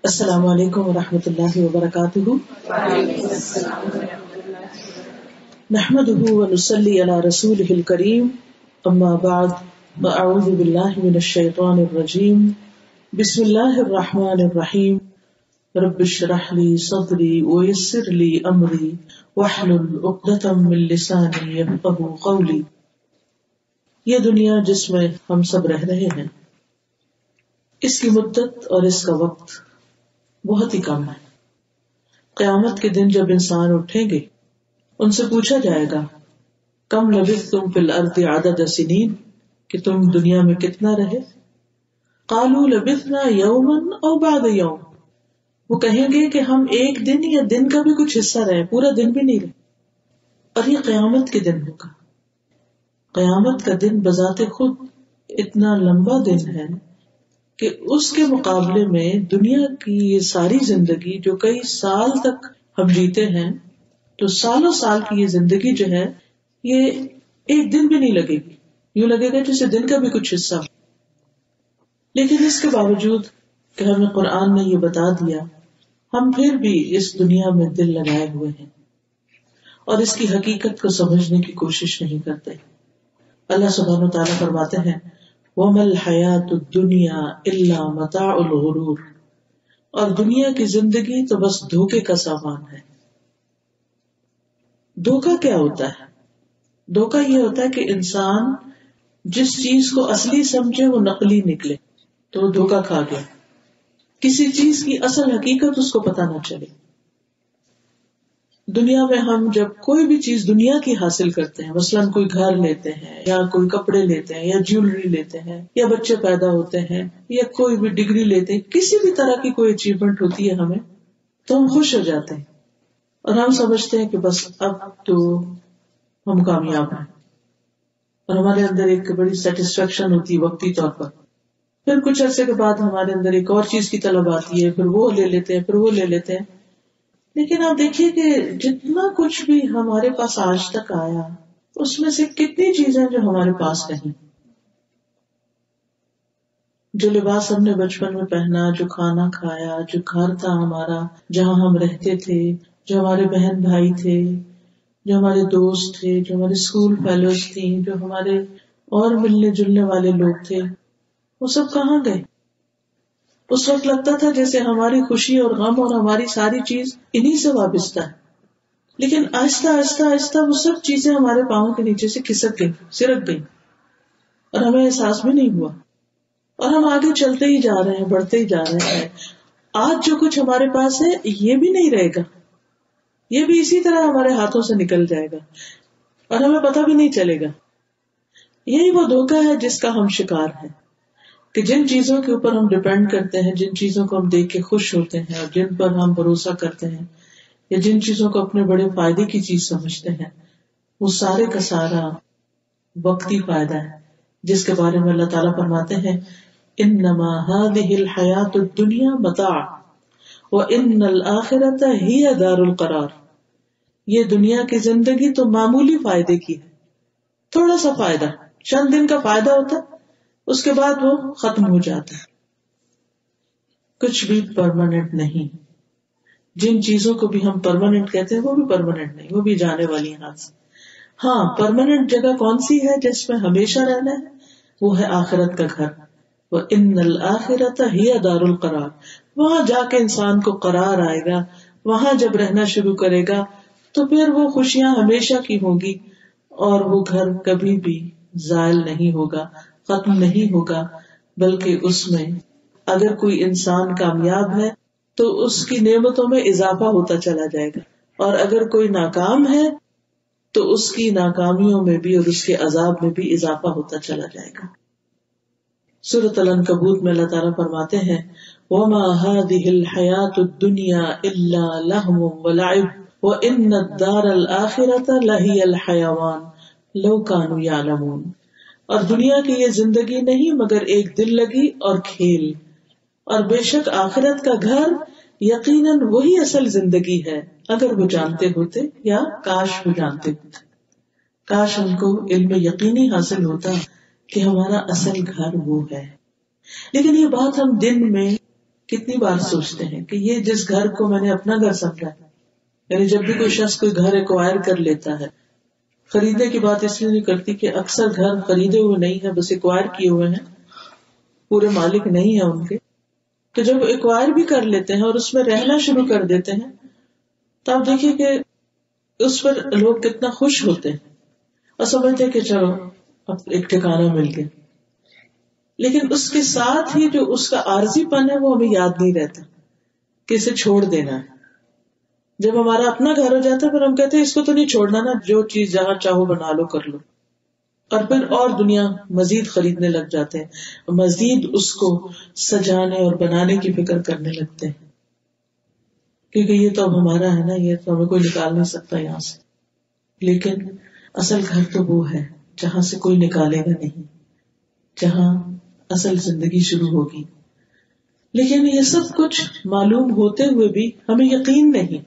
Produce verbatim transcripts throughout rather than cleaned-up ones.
السلام علیکم ورحمۃ اللہ وبرکاتہ. نحمده ونصلي على رسوله الكريم. اما بعد فاعوذ باللہ من الشیطان الرجیم. بسم اللہ الرحمن الرحیم. رب اشرح لي صدری ويسر لي امری واحلل عقدۃ من لسانی یفقہوا قولی. یہ دنیا جس میں ہم سب رہ رہے ہیں، اس کی مدت اور اس کا وقت بہت ہی کم ہے. قیامت کے دن جب انسان اٹھیں گے، ان سے پوچھا جائے گا کم لبثتم فی الارض عدد سنین، کہ تم دنیا میں کتنا رہے. قالوا لبثنا یوما او بعد یوم، وہ کہیں گے کہ ہم ایک دن یا دن کا بھی کچھ حصہ رہے، پورا دن بھی نہیں رہے. اور یہ قیامت کے دن ہوگا. قیامت کا دن بذات خود اتنا لمبا دن ہے کہ اس کے مقابلے میں دنیا کی یہ ساری زندگی جو کئی سال تک ہم جیتے ہیں، تو سالوں سال کی یہ زندگی جو ہے یہ ایک دن بھی نہیں لگے گی، یوں لگے گا جیسے دن کا بھی کچھ حصہ. لیکن اس کے باوجود کہ ہمیں قرآن نے یہ بتا دیا، ہم پھر بھی اس دنیا میں دل لگائے ہوئے ہیں اور اس کی حقیقت کو سمجھنے کی کوشش نہیں کرتے. اللہ سبحانہ و تعالیٰ فرماتے ہیں وَمَا الْحَيَاةُ الدُّنْيَا إِلَّا مَتَاعُ الْغُرُورِ، اور دنیا کی زندگی تو بس دھوکے کا سامان ہے. دھوکا کیا ہوتا ہے؟ دھوکا یہ ہوتا ہے کہ انسان جس چیز کو اصلی سمجھے وہ نقلی نکلے، تو وہ دھوکا کھا گیا. کسی چیز کی اصل حقیقت اس کو پتہ نہ چلے. دنیا میں ہم جب کوئی بھی چیز دنیا کی حاصل کرتے ہیں، مثلاً کوئی گھر لیتے ہیں یا کوئی کپڑے لیتے ہیں یا جیولری لیتے ہیں یا بچے پیدا ہوتے ہیں یا کوئی بھی ڈگری لیتے ہیں، کسی بھی طرح کی کوئی اچیومنٹ ہوتی ہے ہمیں، تو ہم خوش ہو جاتے ہیں اور ہم سمجھتے ہیں کہ بس اب تو ہم کامیاب ہیں، اور ہمارے اندر ایک بڑی سیٹسفیکشن ہوتی ہے وقتی طور پر. پھر کچھ عرصے کے بعد ہمارے اندر ایک اور چیز کی طلب آتی ہے، پھر وہ لے لیتے ہیں پھر وہ لے لیتے ہیں. لیکن آپ دیکھیے کہ جتنا کچھ بھی ہمارے پاس آج تک آیا، اس میں سے کتنی چیزیں جو ہمارے پاس نہیں. جو لباس ہم نے بچپن میں پہنا، جو کھانا کھایا، جو گھر تھا ہمارا جہاں ہم رہتے تھے، جو ہمارے بہن بھائی تھے، جو ہمارے دوست تھے، جو ہمارے اسکول فیلوز تھیں، جو ہمارے اور ملنے جلنے والے لوگ تھے، وہ سب کہاں گئے؟ اس وقت لگتا تھا جیسے ہماری خوشی اور غم اور ہماری ساری چیز انہی سے وابستہ ہے. لیکن آہستہ آہستہ آہستہ وہ سب چیزیں ہمارے پاؤں کے نیچے سے کھسک گئی، سرک گئی، اور ہمیں احساس بھی نہیں ہوا. اور ہم آگے چلتے ہی جا رہے ہیں، بڑھتے ہی جا رہے ہیں. آج جو کچھ ہمارے پاس ہے یہ بھی نہیں رہے گا، یہ بھی اسی طرح ہمارے ہاتھوں سے نکل جائے گا اور ہمیں پتہ بھی نہیں چلے گا. یہی وہ دھوکہ ہے جس کا ہم شکار ہیں کہ جن چیزوں کے اوپر ہم ڈیپینڈ کرتے ہیں، جن چیزوں کو ہم دیکھ کے خوش ہوتے ہیں اور جن پر ہم بھروسہ کرتے ہیں یا جن چیزوں کو اپنے بڑے فائدے کی چیز سمجھتے ہیں، وہ سارے کا سارا وقتی فائدہ ہے، جس کے بارے میں اللہ تعالیٰ فرماتے ہیں انما هذه الحیاۃ الدنیا متاع وان الآخرۃ ہی دار القرار. یہ دنیا کی زندگی تو معمولی فائدے کی ہے، تھوڑا سا فائدہ، چند دن کا فائدہ ہوتا ہے، اس کے بعد وہ ختم ہو جاتا ہے. کچھ بھی پرماننٹ نہیں. جن چیزوں کو بھی ہم پرماننٹ کہتے ہیں وہ بھی پرماننٹ نہیں، وہ بھی جانے والی ہیں ہاتھ سے. ہاں، پرماننٹ جگہ کون سی ہے جس میں ہمیشہ رہنا ہے؟ وہ ہے آخرت کا گھر. وَإِنَّ الْآخِرَةَ هِيَ دَارُ الْقَرَارِ. وہاں جا کے انسان کو قرار آئے گا. وہاں جب رہنا شروع کرے گا تو پھر وہ خوشیاں ہمیشہ کی ہوں گی، اور وہ گھر کبھی بھی زائل نہیں ہوگا، ختم نہیں ہوگا، بلکہ اس میں اگر کوئی انسان کامیاب ہے تو اس کی نعمتوں میں اضافہ ہوتا چلا جائے گا، اور اگر کوئی ناکام ہے تو اس کی ناکامیوں میں بھی اور اس کے عذاب میں بھی اضافہ ہوتا چلا جائے گا. سورۃ العنکبوت میں اللہ تعالیٰ فرماتے ہیں وَمَا هَذِهِ الْحَيَاةُ الدُّنْيَا إِلَّا لَهْوٌ وَلَعِبٌ وَإِنَّ الدَّارَ الْآخِرَةَ لَهِيَ الْحَيَوَانُ لَوْ كَانُوا يَعْلَمُونَ. اور دنیا کی یہ زندگی نہیں مگر ایک دل لگی اور کھیل، اور بے شک آخرت کا گھر یقیناً وہی اصل زندگی ہے اگر وہ جانتے ہوتے، یا کاش وہ جانتے ہوتے. کاش ان کو علم یقینی حاصل ہوتا کہ ہمارا اصل گھر وہ ہے. لیکن یہ بات ہم دن میں کتنی بار سوچتے ہیں کہ یہ جس گھر کو میں نے اپنا گھر سمجھا، یعنی جب بھی کوئی شخص کوئی گھر ایکوائر کر لیتا ہے، خریدنے کی بات اس لیے نہیں کرتی کہ اکثر گھر خریدے ہوئے نہیں ہے، بس ایکوائر کیے ہوئے ہیں، پورے مالک نہیں ہیں ان کے. تو جب ایکوائر بھی کر لیتے ہیں اور اس میں رہنا شروع کر دیتے ہیں تو آپ دیکھیے کہ اس پر لوگ کتنا خوش ہوتے ہیں اور سمجھتے ہیں کہ چلو اب ایک ٹھکانہ مل گیا. لیکن اس کے ساتھ ہی جو اس کا عارضی پن ہے وہ ہمیں یاد نہیں رہتا کہ اسے چھوڑ دینا ہے. جب ہمارا اپنا گھر ہو جاتا ہے پھر ہم کہتے ہیں اس کو تو نہیں چھوڑنا نا، جو چیز جہاں چاہو بنا لو کر لو، اور پھر اور دنیا مزید خریدنے لگ جاتے ہیں، مزید اس کو سجانے اور بنانے کی فکر کرنے لگتے ہیں، کیونکہ یہ تو اب ہمارا ہے نا، یہ تو ہمیں کوئی نکال نہیں سکتا یہاں سے. لیکن اصل گھر تو وہ ہے جہاں سے کوئی نکالے گا نہیں، جہاں اصل زندگی شروع ہوگی. لیکن یہ سب کچھ معلوم ہوتے ہوئے بھی ہمیں یقین نہیں.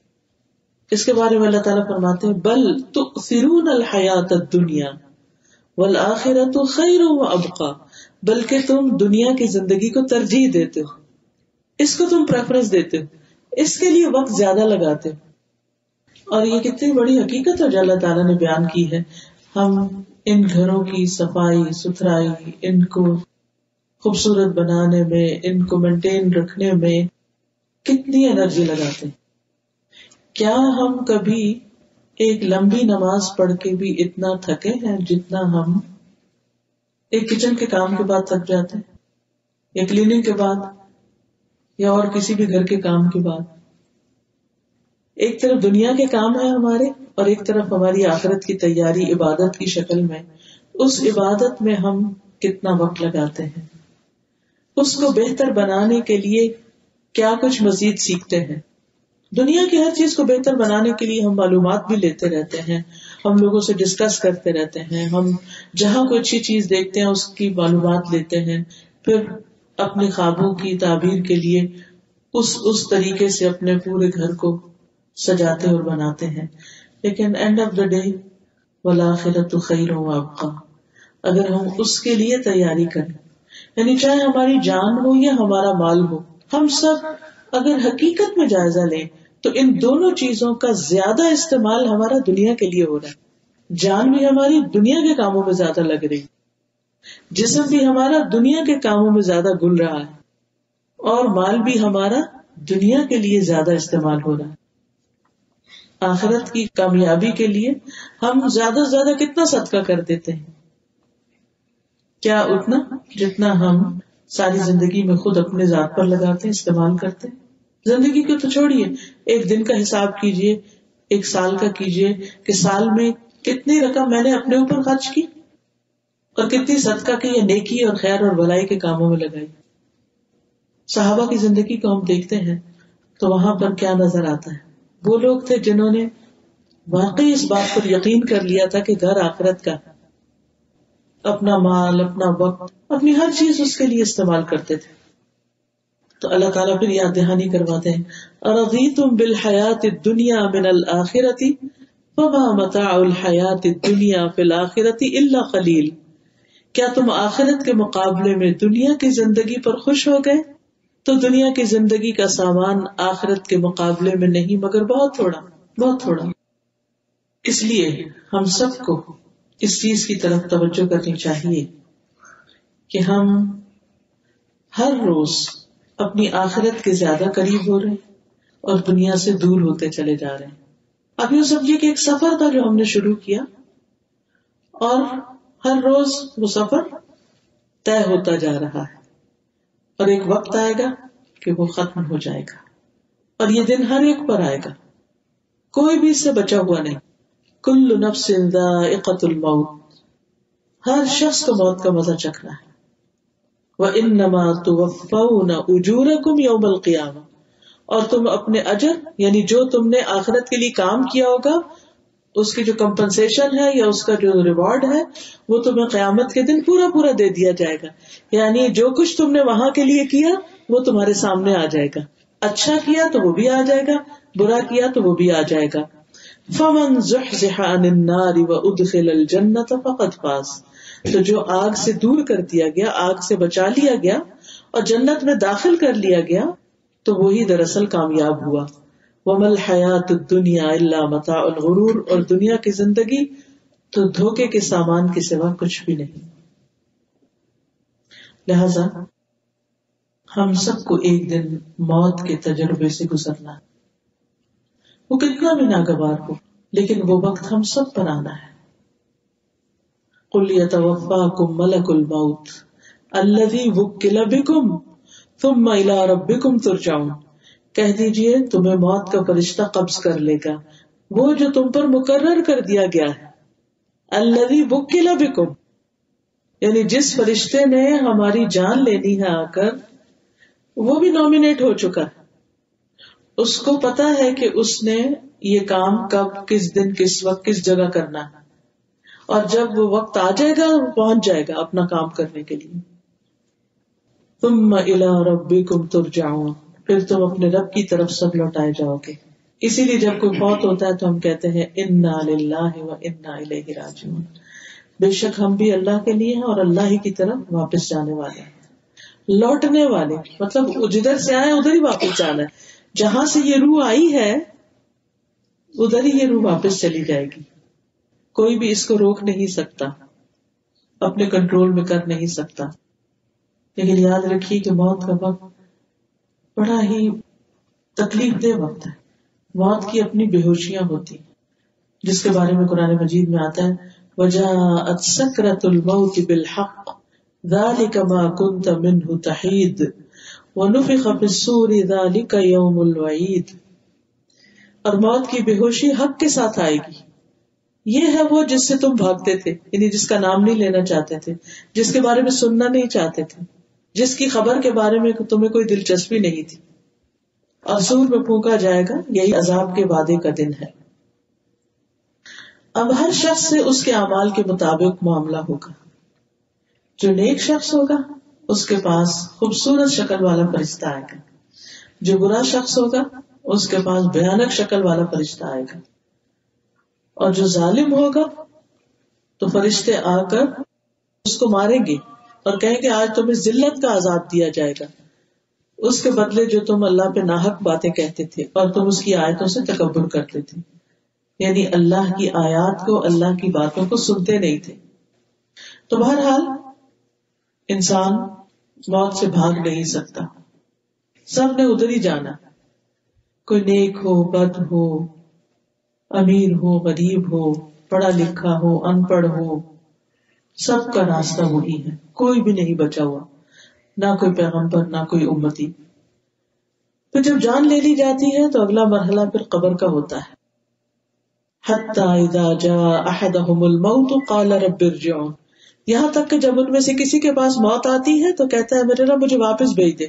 اس کے بارے میں اللہ تعالیٰ فرماتے ہیں بل تؤثرون الحیات الدنیا والآخرۃ خیر وابقی، بلکہ تم دنیا کی زندگی کو ترجیح دیتے ہو، اس کو تم پریفرنس دیتے ہو، اس کے لیے وقت زیادہ لگاتے ہو. اور یہ کتنی بڑی حقیقت ہے جو اللہ تعالیٰ نے بیان کی ہے. ہم ان گھروں کی صفائی ستھرائی، ان کو خوبصورت بنانے میں، ان کو مینٹین رکھنے میں کتنی انرجی لگاتے ہیں. کیا ہم کبھی ایک لمبی نماز پڑھ کے بھی اتنا تھکے ہیں جتنا ہم ایک کچن کے کام کے بعد تھک جاتے ہیں، یا کلیننگ کے بعد، یا اور کسی بھی گھر کے کام کے بعد؟ ایک طرف دنیا کے کام ہیں ہمارے اور ایک طرف ہماری آخرت کی تیاری عبادت کی شکل میں. اس عبادت میں ہم کتنا وقت لگاتے ہیں، اس کو بہتر بنانے کے لیے کیا کچھ مزید سیکھتے ہیں. دنیا کی ہر چیز کو بہتر بنانے کے لیے ہم معلومات بھی لیتے رہتے ہیں، ہم لوگوں سے ڈسکس کرتے رہتے ہیں، ہم جہاں کوئی اچھی چیز دیکھتے ہیں اس کی معلومات لیتے ہیں، پھر اپنے خوابوں کی تعبیر کے لیے اس اس طریقے سے اپنے پورے گھر کو سجاتے اور بناتے ہیں. لیکن اینڈ آف دا ڈے والآخرۃ خیر وابقی، اگر ہم اس کے لیے تیاری کریں، یعنی چاہے ہماری جان ہو یا ہمارا مال ہو، ہم سب اگر حقیقت میں جائزہ لیں تو ان دونوں چیزوں کا زیادہ استعمال ہمارا دنیا کے لیے ہو رہا ہے. جان بھی ہماری دنیا کے کاموں میں زیادہ لگ رہی، جسم بھی ہمارا دنیا کے کاموں میں زیادہ گل رہا ہے، اور مال بھی ہمارا دنیا کے لیے زیادہ استعمال ہو رہا ہے. آخرت کی کامیابی کے لیے ہم زیادہ سے زیادہ کتنا صدقہ کر دیتے ہیں؟ کیا اتنا جتنا ہم ساری زندگی میں خود اپنے ذات پر لگاتے ہیں، استعمال کرتے ہیں. زندگی کو تو چھوڑیے، ایک دن کا حساب کیجئے، ایک سال کا کیجئے کہ سال میں کتنی رقم میں نے اپنے اوپر خرچ کی اور کتنی صدقہ کی یا نیکی اور خیر اور بھلائی کے کاموں میں لگائی. صحابہ کی زندگی کو ہم دیکھتے ہیں تو وہاں پر کیا نظر آتا ہے؟ وہ لوگ تھے جنہوں نے واقعی اس بات پر یقین کر لیا تھا کہ گھر آخرت کا، اپنا مال، اپنا وقت، اپنی ہر چیز اس کے لیے استعمال کرتے تھے. تو اللہ تعالیٰ پھر یاد دہانی کرواتے ہیں اَرَضِيتُمْ بِالْحَيَاةِ الدُّنْيَا مِنَ الْآخِرَةِ فَمَا مَتَاعُ الْحَيَاةِ الدُّنْيَا فِي الْآخِرَةِ إِلَّا قَلِيلٌ، کیا تم آخرت کے مقابلے میں دنیا کی زندگی پر خوش ہو گئے؟ تو دنیا کی زندگی کا سامان آخرت کے مقابلے میں نہیں مگر بہت تھوڑا، بہت تھوڑا. اس لیے ہم سب کو اس چیز کی طرف توجہ کرنی چاہیے کہ ہم ہر روز اپنی آخرت کے زیادہ قریب ہو رہے ہیں اور دنیا سے دور ہوتے چلے جا رہے ہیں. اب یہ سمجھیے کہ ایک سفر تھا جو ہم نے شروع کیا، اور ہر روز وہ سفر طے ہوتا جا رہا ہے، اور ایک وقت آئے گا کہ وہ ختم ہو جائے گا، اور یہ دن ہر ایک پر آئے گا، کوئی بھی اس سے بچا ہوا نہیں. کل نفس ذائقۃ الموت، ہر شخص کو موت کا مزہ چکھنا ہے. وَإِنَّمَا تُوَفَّوْنَ أُجُورَكُمْ يَوْمَ الْقِيَامَةِ، اور تم اپنے اجر یعنی جو تم نے آخرت کے لیے کام کیا ہوگا اس کی جو کمپنسیشن ہے یا اس کا جو ریوارڈ ہے وہ تمہیں قیامت کے دن پورا پورا دے دیا جائے گا. یعنی جو کچھ تم نے وہاں کے لیے کیا وہ تمہارے سامنے آ جائے گا. اچھا کیا تو وہ بھی آ جائے گا، برا کیا تو وہ بھی آ جائے گا. فَمَنْ زُحْزِحَ عَنِ النَّارِ وَأُدْخِلَ الْجَنَّةَ فَقَدْ فَازَ، تو جو آگ سے دور کر دیا گیا، آگ سے بچا لیا گیا اور جنت میں داخل کر لیا گیا تو وہی دراصل کامیاب ہوا. وَمَا الْحَيَاةُ الدُّنْيَا إِلَّا مَتَاعُ الْغُرُورِ، اور دنیا کی زندگی تو دھوکے کے سامان کے سوا کچھ بھی نہیں. لہذا ہم سب کو ایک دن موت کے تجربے سے گزرنا ہے، وہ کتنا بھی ناگوار ہو، لیکن وہ وقت ہم سب پر آنا ہے. قُلْ يَتَوَفَّاكُمْ مَلَكُ الْمَوْتِ الَّذِي وُكِّلَ بِكُمْ ثُمَّ إِلَىٰ رَبِّكُمْ تُرْجَعُونَ. کہہ دیجئے تمہیں موت کا فرشتہ قبض کر لے گا، وہ جو تم پر مقرر کر دیا گیا ہے. الَّذِي وُكِّلَ بِكُمْ، یعنی جس فرشتے نے ہماری جان لینی ہے آ کر، وہ بھی نامینیٹ ہو چکا ہے. اس کو پتا ہے کہ اس نے یہ کام کب، کس دن، کس وقت، کس جگہ کرنا ہے، اور جب وہ وقت آ جائے گا وہ پہنچ جائے گا اپنا کام کرنے کے لیے. ثم الى ربکم ترجعون، پھر تم اپنے رب کی طرف سب لوٹائے جاؤ گے. اسی لیے جب کوئی فوت ہوتا ہے تو ہم کہتے ہیں انا للہ و انا الیہ راجعون. بے شک ہم بھی اللہ کے لیے ہیں اور اللہ ہی کی طرف واپس جانے والے ہیں. لوٹنے والے مطلب جدھر سے آئے ادھر ہی واپس جانا ہے. جہاں سے یہ روح آئی ہے ادھر ہی یہ روح واپس چلی جائے گی. کوئی بھی اس کو روک نہیں سکتا، اپنے کنٹرول میں کر نہیں سکتا. لیکن یاد رکھیے کہ موت کا وقت بڑا ہی تکلیف دہ وقت ہے. موت کی اپنی بے ہوشیاں ہوتی جس کے بارے میں قرآن مجید میں آتا ہے وَجَاءَتْ سَكْرَةُ الْمَوْتِ بِالْحَقِّ ذَلِكَ مَا كُنْتَ مِنْهُ تَحِيدُ وَنُفِخَ فِي الصُّورِ ذَلِكَ يَوْمُ الْوَعِيدِ. اور موت کی بے ہوشی حق کے ساتھ آئے گی. یہ ہے وہ جس سے تم بھاگتے تھے، یعنی جس کا نام نہیں لینا چاہتے تھے، جس کے بارے میں سننا نہیں چاہتے تھے، جس کی خبر کے بارے میں تمہیں کوئی دلچسپی نہیں تھی. اور سور میں پھونکا جائے گا، یہی عذاب کے وعدے کا دن ہے. اب ہر شخص سے اس کے اعمال کے مطابق معاملہ ہوگا. جو نیک شخص ہوگا اس کے پاس خوبصورت شکل والا فرشتہ آئے گا، جو برا شخص ہوگا اس کے پاس بھیانک شکل والا فرشتہ آئے گا. اور جو ظالم ہوگا تو فرشتے آ کر اس کو ماریں گے اور کہیں کہ آج تمہیں ذلت کا عذاب دیا جائے گا، اس کے بدلے جو تم اللہ پہ ناحق باتیں کہتے تھے اور تم اس کی آیتوں سے تکبر کرتے تھے. یعنی اللہ کی آیات کو، اللہ کی باتوں کو سنتے نہیں تھے. تو بہرحال انسان موت سے بھاگ نہیں سکتا، سب نے ادھر ہی جانا. کوئی نیک ہو، بد ہو، امیر ہو، غریب ہو، پڑھا لکھا ہو، ان پڑھ ہو، سب کا راستہ وہی ہے. کوئی بھی نہیں بچا ہوا، نہ کوئی پیغمبر نہ کوئی امتی. پھر جب جان لے لی جاتی ہے تو اگلا مرحلہ پھر قبر کا ہوتا ہے. حتی اذا جاء احدهم الموت قال رب ارجعون، یہاں تک کہ جب ان میں سے کسی کے پاس موت آتی ہے تو کہتا ہے میرے رب مجھے واپس بھیج دے.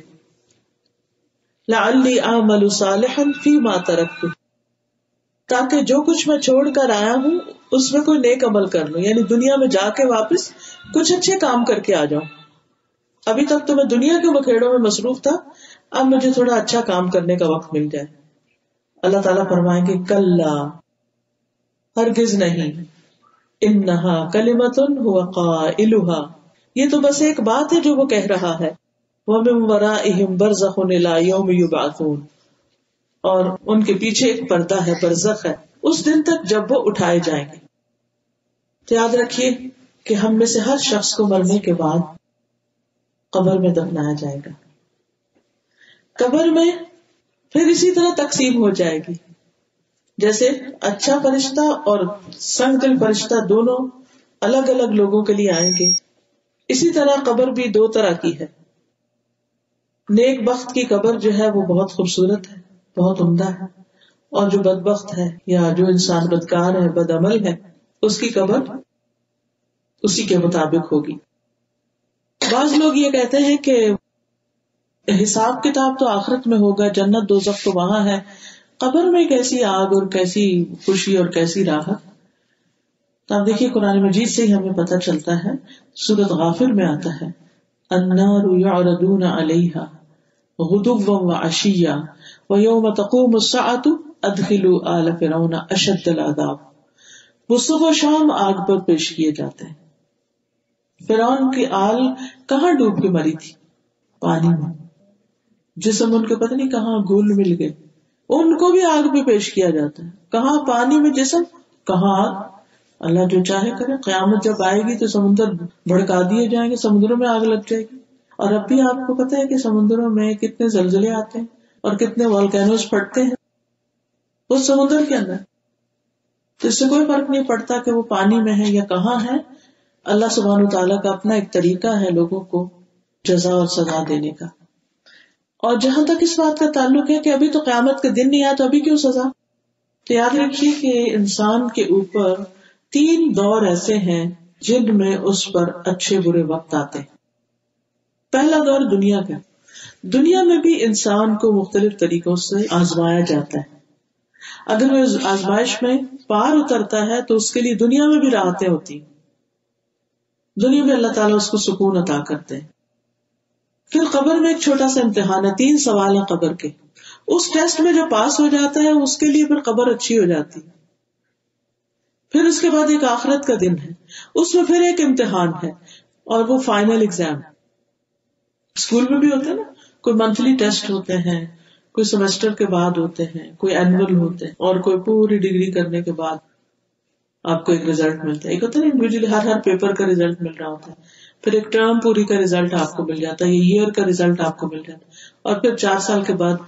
لعلی اعمل صالحا فیما ترکت، تاکہ جو کچھ میں چھوڑ کر آیا ہوں اس میں کوئی نیک عمل کر لوں، یعنی دنیا میں جا کے واپس کچھ اچھے کام کر کے آ جاؤں. ابھی تک تو میں دنیا کے بکھیڑوں میں مصروف تھا، اب مجھے تھوڑا اچھا کام کرنے کا وقت مل جائے. اللہ تعالیٰ فرمائیں گے کلا، ہرگز نہیں، انہا کلمۃ هو قائلها، یہ تو بس ایک بات ہے جو وہ کہہ رہا ہے. ومن ورائہم برزخ الی یوم یبعثون، اور ان کے پیچھے ایک پردہ ہے، برزخ ہے، اس دن تک جب وہ اٹھائے جائیں گے. تو یاد رکھیے کہ ہم میں سے ہر شخص کو مرنے کے بعد قبر میں دفنایا جائے گا. قبر میں پھر اسی طرح تقسیم ہو جائے گی، جیسے اچھا فرشتہ اور سنگ دل فرشتہ دونوں الگ الگ لوگوں کے لیے آئیں گے. اسی طرح قبر بھی دو طرح کی ہے. نیک بخت کی قبر جو ہے وہ بہت خوبصورت ہے، بہت عمدہ ہے، اور جو بدبخت ہے یا جو انسان بدکار ہے، بد عمل ہے، اس کی قبر اسی کے مطابق ہوگی. بعض لوگ یہ کہتے ہیں کہ حساب کتاب تو آخرت میں ہوگا، جنت دوزخ تو وہاں ہے، قبر میں کیسی آگ اور کیسی خوشی اور کیسی راحت. تو آپ دیکھیے قرآن مجید سے ہی ہمیں پتہ چلتا ہے، سورۃ غافر میں آتا ہے النار یعرضون علیہا غدوا وعشیا ویوم تقوم الساعة ادخلوا آل فرعون اشد العذاب. وہ صبح و شام آگ پر پیش کیے جاتے ہیں. فرعون کی آل کہاں ڈوب کے مری تھی، پانی میں. جسم ان کے پتہ نہیں کہاں گھل مل گئے, ان کو بھی آگ میں پیش کیا جاتا ہے. کہاں پانی میں جسم, کہاں آگ. اللہ جو چاہے کرے. قیامت جب آئے گی تو سمندر بھڑکا دیے جائیں گے, سمندروں میں آگ لگ جائے گی. اور اب بھی آپ کو پتا ہے کہ سمندروں میں کتنے زلزلے آتے ہیں اور کتنے والکینوز پھٹتے ہیں اس سمندر کے اندر. تو اس سے کوئی فرق نہیں پڑتا کہ وہ پانی میں ہے یا کہاں ہے. اللہ سبحانہ وتعالیٰ کا اپنا ایک طریقہ ہے لوگوں کو جزا اور سزا دینے کا. اور جہاں تک اس بات کا تعلق ہے کہ ابھی تو قیامت کا دن نہیں آیا تو ابھی کیوں سزا, تو یاد رکھیے کہ انسان کے اوپر تین دور ایسے ہیں جن میں اس پر اچھے برے وقت آتے ہیں. پہلا دور دنیا کا. دنیا میں بھی انسان کو مختلف طریقوں سے آزمایا جاتا ہے. اگر وہ آزمائش میں پار اترتا ہے تو اس کے لیے دنیا میں بھی راحتیں ہوتی ہیں. دنیا میں اللہ تعالیٰ اس کو سکون عطا کرتے ہیں. پھر قبر میں ایک چھوٹا سا امتحان ہے, تین سوال ہیں قبر کے. اس ٹیسٹ میں جو پاس ہو جاتا ہے اس کے لیے پھر قبر اچھی ہو جاتی ہے. پھر اس کے بعد ایک آخرت کا دن ہے, اس میں پھر ایک امتحان ہے اور وہ فائنل ایگزام. اسکول میں بھی ہوتے ہیں نا, کوئی منتھلی ٹیسٹ ہوتے ہیں, کوئی سیمسٹر کے بعد ہوتے ہیں, کوئی اینول ہوتے ہیں, اور کوئی پوری ڈگری کرنے کے بعد آپ کو ایک ریزلٹ ملتا ہے. ایک ہوتا ہے نا انڈیویجلی ہر ہر پیپر کا ریزلٹ مل رہا ہوتا ہے. پھر ایک ٹرم پوری کا ریزلٹ آپ کو مل جاتا ہے, یہ ایئر کا ریزلٹ آپ کو مل جاتا ہے, اور پھر چار سال کے بعد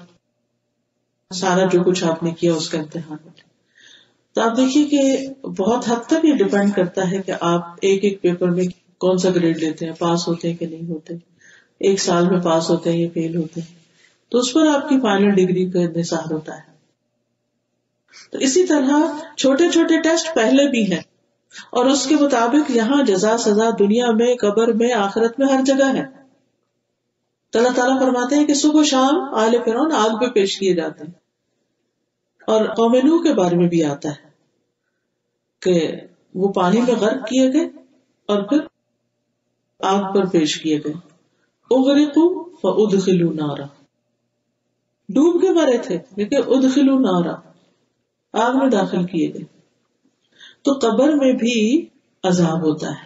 سارا جو کچھ آپ نے کیا اس کا امتحان ہوتا ہے. تو آپ دیکھیے کہ بہت حد تک یہ ڈپینڈ کرتا ہے کہ آپ ایک ایک پیپر میں کون سا گریڈ لیتے ہیں, پاس ہوتے ہیں کہ نہیں ہوتے, ایک سال میں پاس ہوتے ہیں یا فیل ہوتے ہیں. تو اس پر آپ کی فائنل ڈگری کا انحصار ہوتا ہے. تو اسی طرح چھوٹے چھوٹے ٹیسٹ پہلے بھی ہیں, اور اس کے مطابق یہاں جزا سزا دنیا میں, قبر میں, آخرت میں ہر جگہ ہے. تو اللہ تعالیٰ فرماتے ہیں کہ صبح شام آل فرعون آگ پہ پیش کیے جاتے ہیں. اور قوم نوح کے بارے میں بھی آتا ہے کہ وہ پانی میں غرق کیے گئے اور پھر آگ پر پیش کیے گئے. اغرقوا فادخلوا نارا, ڈوب کے مرے تھے لیکن ادخلوا نارا, آگ میں داخل کیے گئے. تو قبر میں بھی عذاب ہوتا ہے.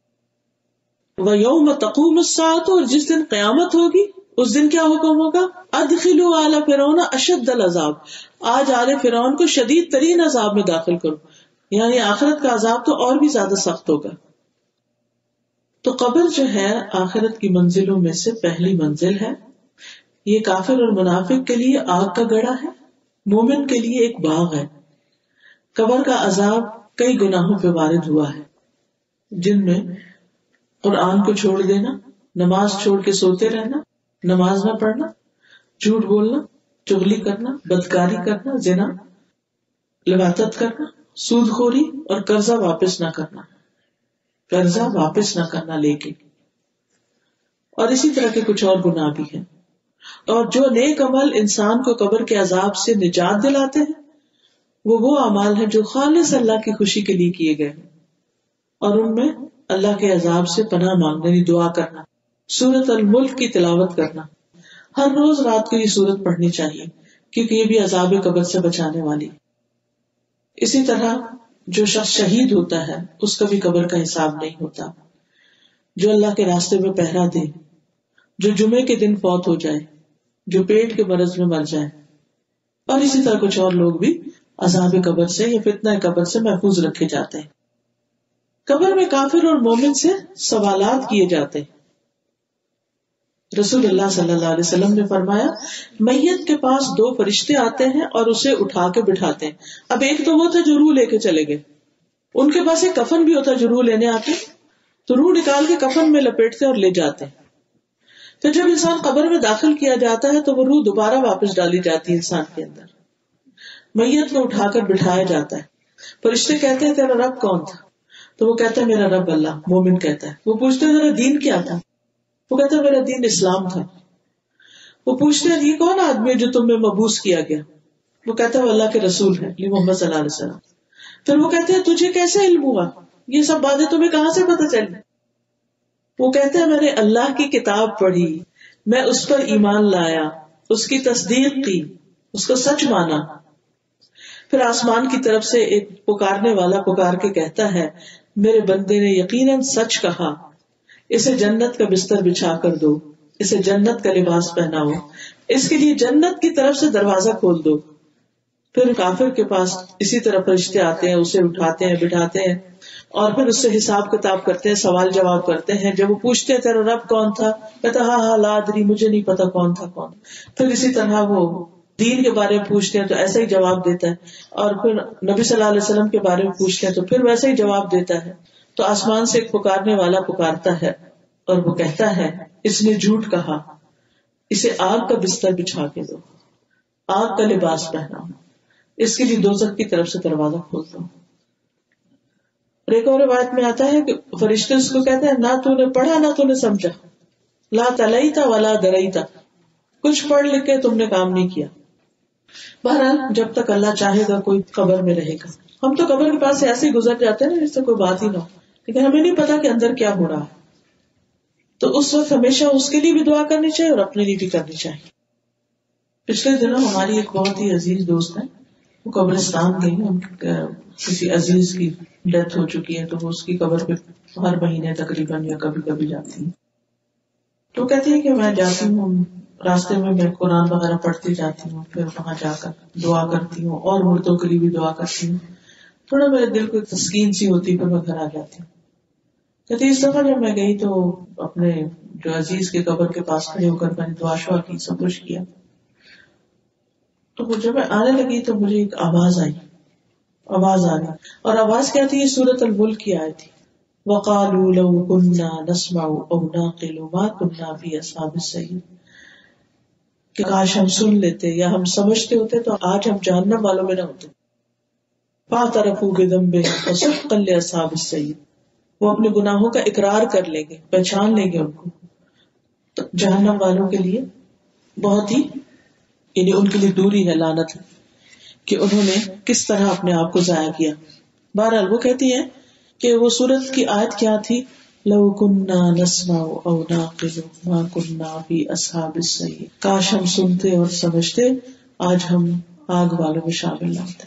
وَيَوْمَ تَقُومُ السَّاعَةُ, اور جس دن قیامت ہوگی اس دن کیا حکم ہوگا, ادخلوا آل فرعون اشد العذاب, آج آل فرعون کو شدید ترین عذاب میں داخل کرو. یعنی آخرت کا عذاب تو اور بھی زیادہ سخت ہوگا. تو قبر جو ہے آخرت کی منزلوں میں سے پہلی منزل ہے. یہ کافر اور منافق کے لیے آگ کا گڑھا ہے, مومن کے لیے ایک باغ ہے. قبر کا عذاب کئی گناہوں پہ وارد ہوا ہے, جن میں قرآن کو چھوڑ دینا, نماز چھوڑ کے سوتے رہنا, نماز نہ پڑھنا, جھوٹ بولنا, چغلی کرنا, بدکاری کرنا, زنا, لواطت کرنا, سود خوری اور قرضہ واپس نہ کرنا, قرضہ واپس نہ کرنا لے کے, اور اسی طرح کے کچھ اور گناہ بھی ہیں. اور جو نیک عمل انسان کو قبر کے عذاب سے نجات دلاتے ہیں وہ وہ اعمال ہیں جو خالص اللہ کی خوشی کے لیے کیے گئے ہیں, اور ان میں اللہ کے عذاب سے پناہ مانگنا, یعنی دعا کرنا, سورۃ الملک کی تلاوت کرنا. ہر روز رات کو یہ سورت پڑھنی چاہیے کیونکہ یہ بھی عذاب قبر سے بچانے والی. اسی طرح جو شخص شہید ہوتا ہے اس کا بھی قبر کا حساب نہیں ہوتا. جو اللہ کے راستے میں پہرا دے, جو جمعے کے دن فوت ہو جائے, جو پیٹ کے مرض میں مر جائے, اور اسی طرح کچھ اور لوگ بھی عذاب قبر سے یا فتنہ قبر سے محفوظ رکھے جاتے ہیں. قبر میں کافر اور مومن سے سوالات کیے جاتے ہیں. رسول اللہ صلی اللہ علیہ وسلم نے فرمایا, میت کے پاس دو فرشتے آتے ہیں اور اسے اٹھا کے بٹھاتے ہیں. اب ایک تو وہ تھا جو روح لے کے چلے گئے, ان کے پاس ایک کفن بھی ہوتا جو روح لینے آتے, تو روح نکال کے کفن میں لپیٹتے اور لے جاتے ہیں. تو جب انسان قبر میں داخل کیا جاتا ہے تو وہ روح دوبارہ واپس ڈالی جاتی ہے انسان کے اندر. میت کو اٹھا کر بٹھایا جاتا ہے. فرشتے کہتے ہیں تیرا رب کون تھا؟ تو وہ کہتا ہے میرا رب اللہ. مومن کہتا ہے. وہ پوچھتے ہیں تیرا دین کیا تھا؟ وہ کہتا ہے میرا دین اسلام تھا. وہ پوچھتے ہیں یہ کون آدمی ہے جو تم میں مبعوث کیا گیا؟ وہ کہتا ہے وہ اللہ کے رسول ہے, یہ محمد صلی اللہ علیہ وسلم. پھر وہ کہتے ہیں تجھے کیسے علم ہوا, یہ سب باتیں تمہیں کہاں سے پتہ چلی؟ وہ کہتے ہیں میں نے اللہ کی کتاب پڑھی, میں اس پر ایمان لایا, اس کی تصدیق کی, اس کو سچ مانا. پھر آسمان کی طرف سے ایک پکارنے والا پکار کے کہتا ہے میرے بندے نے یقیناً سچ کہا, اسے جنت کا بستر بچھا کر دو, اسے جنت کا لباس پہناؤ، اس کے لیے جنت کی طرف سے دروازہ کھول دو. پھر کافر کے پاس اسی طرح فرشتے آتے ہیں، اسے اٹھاتے ہیں، بٹھاتے ہیں اور پھر اس سے حساب کتاب کرتے ہیں، سوال جواب کرتے ہیں. جب وہ پوچھتے ہیں تیرا رب کون تھا، کہتا ہاں ہاں لا ادری، مجھے نہیں پتا کون تھا کون. پھر اسی طرح وہ دین کے بارے میں پوچھتے ہیں تو ایسا ہی جواب دیتا ہے، اور پھر نبی صلی اللہ علیہ وسلم کے بارے میں پوچھتے ہیں تو پھر ویسا ہی جواب دیتا ہے. تو آسمان سے ایک پکارنے والا پکارتا ہے اور وہ کہتا ہے اس نے جھوٹ کہا، اسے آگ کا بستر بچھا کے دو، آگ کا لباس پہناؤ، اس کے لیے دوزخ کی طرف سے دروازہ کھول دو. اور ایک اور روایت میں آتا ہے کہ فرشتے اس کو کہتے ہیں نہ تو نے پڑھا نہ تو نے سمجھا، لا تلیتا ولا دریتا، کچھ پڑھ لکھ کے تم نے کام نہیں کیا. بہرحال جب تک اللہ چاہے گا کوئی قبر میں رہے گا. ہم تو قبر کے پاس سے ایسے ہی گزر جاتے ہیں نا جس سے کوئی بات ہی نہ ہو، لیکن ہمیں نہیں پتا کہ اندر کیا ہو رہا ہے. تو اس وقت ہمیشہ اس کے لیے بھی دعا کرنی چاہیے اور اپنے لیے بھی کرنی چاہیے. پچھلے دنوں ہماری ایک بہت ہی عزیز دوست ہے، وہ قبرستان گئی، ان کسی عزیز کی ڈیتھ ہو چکی ہے تو وہ اس کی قبر پہ ہر مہینے تقریباً یا کبھی کبھی جاتی ہیں. تو کہتی ہے کہ میں جاتی ہوں، راستے میں میں قرآن وغیرہ پڑھتی جاتی ہوں، پھر وہاں جا کر دعا کرتی ہوں اور مردوں کے لیے بھی دعا کرتی ہوں. تھوڑا میرے دل کو تسکین سی ہوتی، پھر میں گھر آ جاتی ہوں. کہتی اس دفعہ جب میں گئی تو اپنے جو عزیز کے قبر کے پاس کھڑے ہو کر میں نے دعا شعا کی، سب کچھ کیا. تو جب میں آنے لگی تو مجھے ایک آواز آئی، آواز آ گئی، اور آواز کیا تھی؟ یہ سورۃ الملک کی آیت تھی، وَقَالُوا لَوْ كُنَّا نَسْمَعُ أَوْ نَعْقِلُ مَا كُنَّا فِي أَصْحَابِ السَّعِيرِ، کہ کاش ہم سن لیتے یا ہم سمجھتے ہوتے تو آج ہم جہنم والوں میں نہ ہوتے. فَاعْتَرَفُوا بِذَنبِهِمْ فَسُحْقًا لِأَصْحَابِ السَّعِيرِ، وہ اپنے گناہوں کا اقرار کر لیں گے، پہچان لیں گے ان کو. تو جہنم والوں کے لیے بہت ہی، یعنی ان کے لیے دوری ہے، لعنت ہے کہ انہوں نے کس طرح اپنے آپ کو ضائع کیا. بہرحال وہ کہتی ہے کہ وہ سورت کی آیت کیا تھی، لو کننا نسمع او نعقل ما کننا فی اصحاب السعیر، کاش ہم سنتے اور سمجھتے آج ہم آگ والوں میں شامل نہ ہوتے.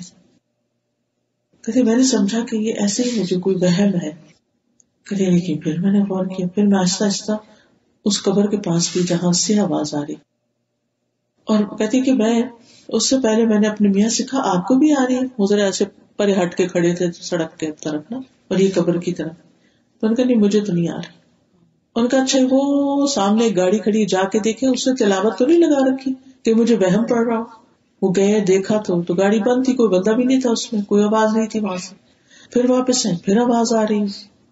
کہتے میں نے سمجھا کہ یہ ایسے ہی مجھے کوئی وہم ہے. کہتے لیکن پھر میں نے غور کیا، پھر میں آہستہ آہستہ اس قبر کے پاس گئی جہاں سے آواز آ رہی، اور کہتی کہ میں اس سے پہلے میں نے اپنے میاں سے کہا آپ کو بھی آ رہی ہے؟ وہ ذرا ایسے پرے ہٹ کے کھڑے تھے سڑک کے طرف نا، اور یہ قبر کی طرف. تو ان کا نہیں مجھے تو نہیں آ رہی. ان کا اچھا وہ سامنے ایک گاڑی کھڑی، جا کے دیکھے اس نے تلاوت تو نہیں لگا رکھی کہ مجھے وہم پڑ رہا ہو. وہ گئے دیکھا تو تو گاڑی بند تھی، کوئی بندہ بھی نہیں تھا اس میں، کوئی آواز نہیں تھی وہاں سے. پھر واپس آئے، پھر آواز آ رہی.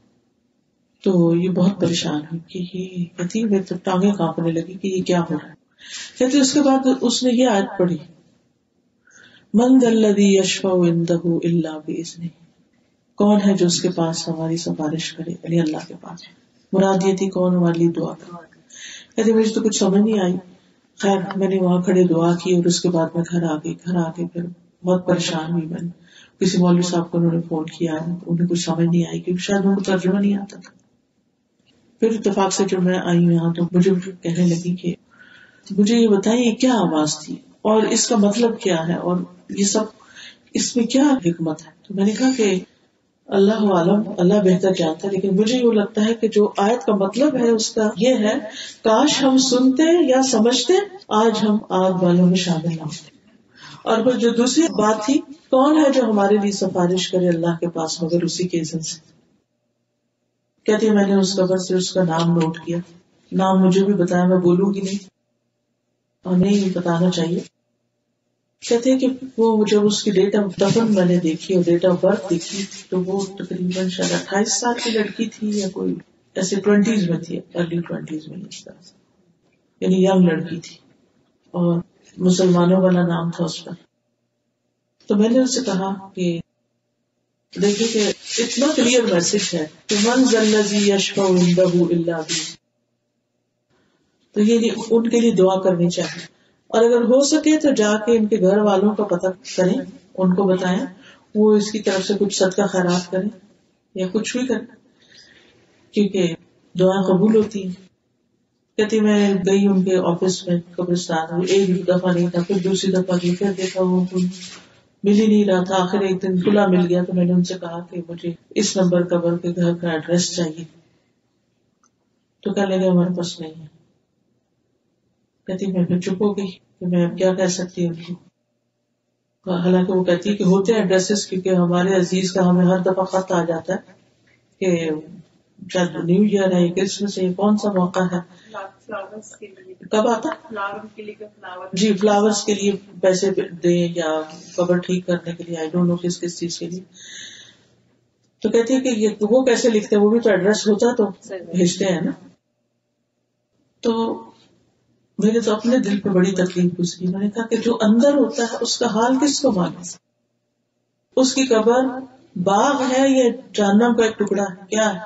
تو یہ بہت پریشان ہوئی کہ یہ کہتی میری تو ٹانگیں کانپنے لگی کہ یہ کیا ہو رہا ہے. کہتے اس کے بعد اس نے یہ آیت پڑھی، من ذا الذی یشفع عندہ الا باذنہ، کون ہے جو اس کے پاس ہماری سفارش کرے، یعنی اللہ کے پاس. مراد یہ تھی کون ہماری دعا کرے. کہتے مجھے تو کچھ سمجھ نہیں آئی. خیر میں نے وہاں کھڑے دعا کی اور اس کے بعد میں گھر آ گئی. گھر آ کے پھر بہت پریشان ہوئی. میں نے کسی مولوی صاحب کو انہوں نے فون کیا، انہیں کچھ سمجھ نہیں آئی کیونکہ شاید ان کو ترجمہ نہیں آتا تھا. پھر اتفاق سے جب میں آئی یہاں تو مجھے کہنے لگی کہ مجھے یہ بتائیے یہ کیا آواز تھی اور اس کا مطلب کیا ہے اور یہ سب اس میں کیا حکمت ہے. تو میں نے کہا کہ اللہ عالم، اللہ بہتر جانتا ہے، لیکن مجھے یہ لگتا ہے کہ جو آیت کا مطلب ہے اس کا یہ ہے کاش ہم سنتے یا سمجھتے آج ہم آگ والوں میں شامل نہ ہوتے. اور پھر جو دوسری بات تھی، کون ہے جو ہمارے لیے سفارش کرے اللہ کے پاس مگر اسی کے اذن سے. کہتی ہے میں نے اس قبر سے اس کا نام نوٹ کیا، نام مجھے بھی بتایا، میں بولوں گی نہیں اور نہیں بتانا چاہیے. کہتے ہیں کہ وہ جب اس کی ڈیٹ آف دفن میں نے دیکھی اور ڈیٹ آف برتھ دیکھی تو وہ تقریباً شاید اٹھائیس سال کی لڑکی تھی یا کوئی ایسے ٹوینٹیز میں تھی، ارلی ٹوینٹیز میں اس طرح سے، یعنی ینگ لڑکی تھی اور مسلمانوں والا نام تھا اس پر. تو میں نے اس سے کہا کہ دیکھیے کہ اتنا کلیئر میسج ہے کہ من ذا الذی یشفع عندہ الا بہ، تو یہ ان کے لیے دعا کرنی چاہیے. اور اگر ہو سکے تو جا کے ان کے گھر والوں کا پتہ کریں، ان کو بتائیں، وہ اس کی طرف سے کچھ صدقہ خیرات کریں یا کچھ بھی کریں کیونکہ دعا قبول ہوتی ہے. کہتی میں گئی ان کے آفس میں قبرستان میں، ایک دفعہ نہیں تھا، پھر دوسری دفعہ گئی، پھر دیکھا وہ مل ہی نہیں رہا تھا. آخر ایک دن کھلا مل گیا تو میں نے ان سے کہا کہ مجھے اس نمبر قبر کے گھر کا ایڈریس چاہیے. تو کہنے لگے ہمارے پاس نہیں ہے. کہتی میں پھر چپ ہو گئی کہ میں اب کیا کہہ سکتی ہوں ان کو. حالانکہ وہ کہتی ہے کہ ہوتے ہیں ڈریسز، کیونکہ ہمارے عزیز کا ہمیں ہر دفعہ خط آ جاتا ہے کہ شاید نیو ایئر ہے، کرسمس ہے، کون سا موقع ہے. کب آتا جی فلاورز کے لیے پیسے دیں یا قبر ٹھیک کرنے کے لیے، آئی ڈونٹ نو کس کس چیز کے لیے. تو کہتی ہے کہ یہ وہ کیسے لکھتے ہیں، وہ بھی تو ایڈریس ہوتا تو بھیجتے ہیں نا. تو میرے تو اپنے دل پہ بڑی تکلیف گزری. میں نے کہا کہ جو اندر ہوتا ہے اس کا حال کس کو معلوم؟ اس کی قبر باغ ہے یا جہنم کا ایک ٹکڑا ہے، کیا ہے؟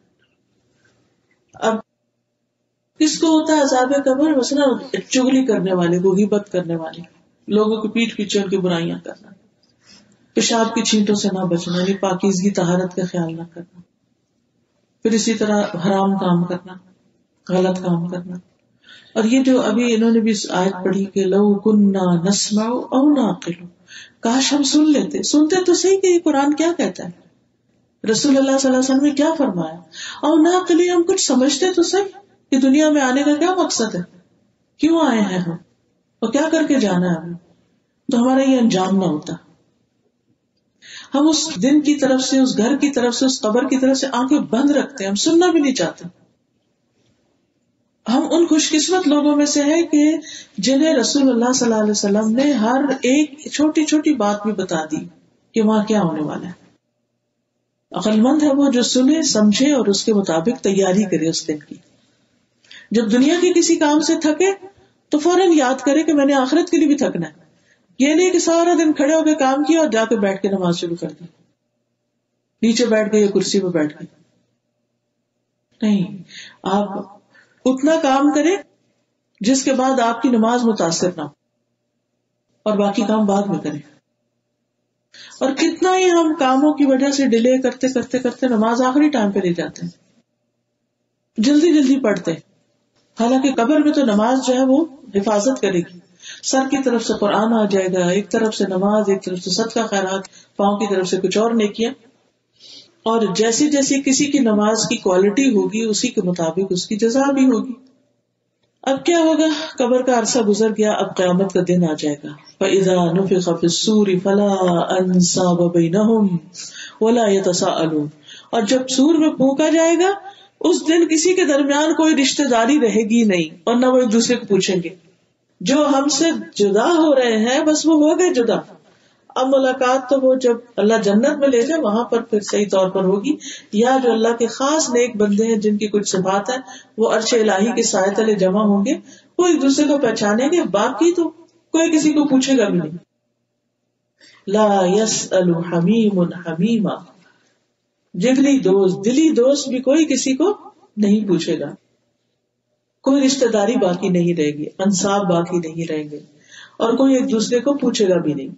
اب کس کو ہوتا ہے عذاب قبر؟ مثلا چگلی کرنے والے کو، غیبت کرنے والے، لوگوں کی پیٹھ پیچھے ان کی برائیاں کرنا، پیشاب کی چھینٹوں سے نہ بچنا، یعنی پاکیزگی طہارت کا خیال نہ کرنا، پھر اسی طرح حرام کام کرنا، غلط کام کرنا. اور یہ جو ابھی انہوں نے بھی آیت پڑھی کہ لو کننا نسمع او نعقل، کاش ہم سن لیتے، سنتے تو صحیح کہ یہ قرآن کیا کہتا ہے، رسول اللہ صلی اللہ علیہ وسلم نے کیا فرمایا، او نعقل ہم کچھ سمجھتے تو صحیح کہ دنیا میں آنے کا کیا مقصد ہے، کیوں آئے ہیں ہم اور کیا کر کے جانا ہے ہمیں، تو ہمارا یہ انجام نہ ہوتا. ہم اس دن کی طرف سے، اس گھر کی طرف سے، اس قبر کی طرف سے آنکھیں بند رکھتے ہیں، ہم سننا بھی نہیں چاہتے. ہم ان خوش قسمت لوگوں میں سے ہیں کہ جنہیں رسول اللہ صلی اللہ علیہ وسلم نے ہر ایک چھوٹی چھوٹی بات بھی بتا دی کہ وہاں کیا ہونے والا ہے. عقل مند ہے وہ جو سنے، سمجھے اور اس کے مطابق تیاری کرے اس دن کی. جب دنیا کے کسی کام سے تھکے تو فوراً یاد کرے کہ میں نے آخرت کے لیے بھی تھکنا ہے. یہ نہیں کہ سارا دن کھڑے ہو کے کام کیا اور جا کے بیٹھ کے نماز شروع کر دی، نیچے بیٹھ گئے یا کرسی پہ بیٹھ گئے. نہیں، آپ اتنا کام کریں جس کے بعد آپ کی نماز متاثر نہ ہو، اور باقی کام بعد میں کریں. اور کتنا ہی ہم کاموں کی وجہ سے ڈیلے کرتے کرتے کرتے نماز آخری ٹائم پہ لے جاتے ہیں، جلدی جلدی پڑھتے ہیں. حالانکہ قبر میں تو نماز جو ہے وہ حفاظت کرے گی. سر کی طرف سے قرآن آ جائے گا، ایک طرف سے نماز، ایک طرف سے صدقہ خیرات، پاؤں کی طرف سے کچھ اور نیکیاں. اور جیسی جیسی کسی کی نماز کی کوالٹی ہوگی اسی کے مطابق اس کی جزا بھی ہوگی. اب کیا ہوگا؟ قبر کا عرصہ گزر گیا، اب قیامت کا دن آ جائے گا. فَإِذَا نُفِخَ فِي الصُّورِ فَلَا أَنْسَابَ بَيْنَهُمْ وَلَا يَتَسَاءَلُونَ. اور جب سور میں پھونکا جائے گا اس دن کسی کے درمیان کوئی رشتہ داری رہے گی نہیں، اور نہ وہ ایک دوسرے کو پوچھیں گے. جو ہم سے جدا ہو رہے ہیں بس وہ ہو گئے جدا. اب ملاقات تو وہ جب اللہ جنت میں لے جائے وہاں پر پھر صحیح طور پر ہوگی، یا جو اللہ کے خاص نیک بندے ہیں جن کی کچھ صفات ہے وہ عرش الہی کے سائے تلے جمع ہوں گے، وہ ایک دوسرے کو پہچانیں گے. باقی تو کوئی کسی کو پوچھے گا بھی نہیں. لا يسأل حمیم حمیما، جگری دوست، دلی دوست بھی کوئی کسی کو نہیں پوچھے گا. کوئی رشتہ داری باقی نہیں رہے گی، انساب باقی نہیں رہیں گے، اور کوئی ایک دوسرے کو پوچھے گا بھی نہیں.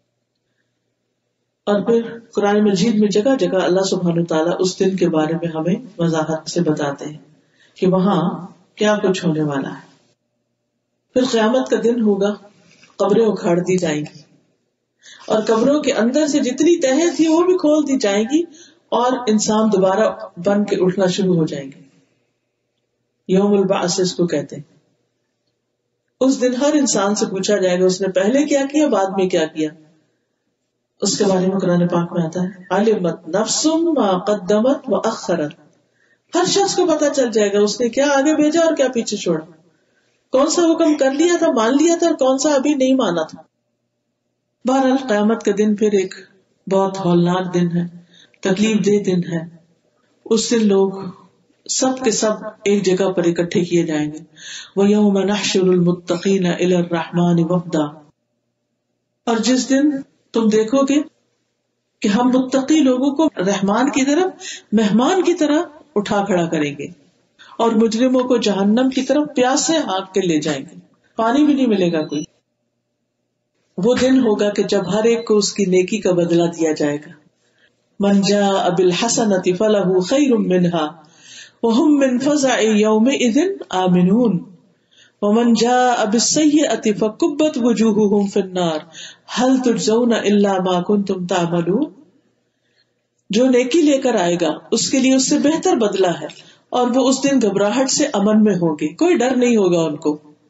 اور پھر قرآن مجید میں جگہ جگہ اللہ سبحانہ تعالیٰ اس دن کے بارے میں ہمیں وضاحت سے بتاتے ہیں کہ وہاں کیا کچھ ہونے والا ہے. پھر قیامت کا دن ہوگا، قبریں اکھاڑ دی جائیں گی اور قبروں کے اندر سے جتنی تہیں تھی وہ بھی کھول دی جائیں گی اور انسان دوبارہ بن کے اٹھنا شروع ہو جائیں گے. یوم البعث اس کو کہتے ہیں. اس دن ہر انسان سے پوچھا جائے گا اس نے پہلے کیا کیا، بعد میں کیا کیا. اس کے بارے میں قرآن پاک میں آتا ہے علمت نفس ما قدمت واخرت. ہر شخص کو پتا چل جائے گا اس نے کیا آگے بھیجا اور کیا پیچھے چھوڑا، کون سا حکم کر لیا تھا، مان لیا تھا، اور کون سا ابھی نہیں مانا تھا. بہرحال قیامت کا دن پھر ایک بہت ہولناک دن ہے، تکلیف دہ دن ہے. اس دن لوگ سب کے سب ایک جگہ پر اکٹھے کیے جائیں گے. وَيَوْمَ نَحْشُرُ الْمُتَّقِينَ إِلَى الرَّحْمَنِ وَفْدًا. اور جس دن تم دیکھو گے کہ ہم متقی لوگوں کو رحمان کی طرف مہمان کی طرح اٹھا کھڑا کریں گے، اور مجرموں کو جہنم کی طرف پیاسے ہانک کے لے جائیں گے، پانی بھی نہیں ملے گا کوئی. وہ دن ہوگا کہ جب ہر ایک کو اس کی نیکی کا بدلہ دیا جائے گا. من جاء بالحسنۃ فلہ خیر منہا وہم من فزع یومئذ آمنون ومن جاء بالسیئۃ فکبت وجوہہم فی النار هل تجزون الا ما کنتم تعملون. جو نیکی لے کر آئے گا اس کے لیے اس سے بہتر بدلہ ہے، اور وہ اس دن گھبراہٹ سے امن میں ہوں گے، کوئی ڈر نہیں ہوگا ان کو.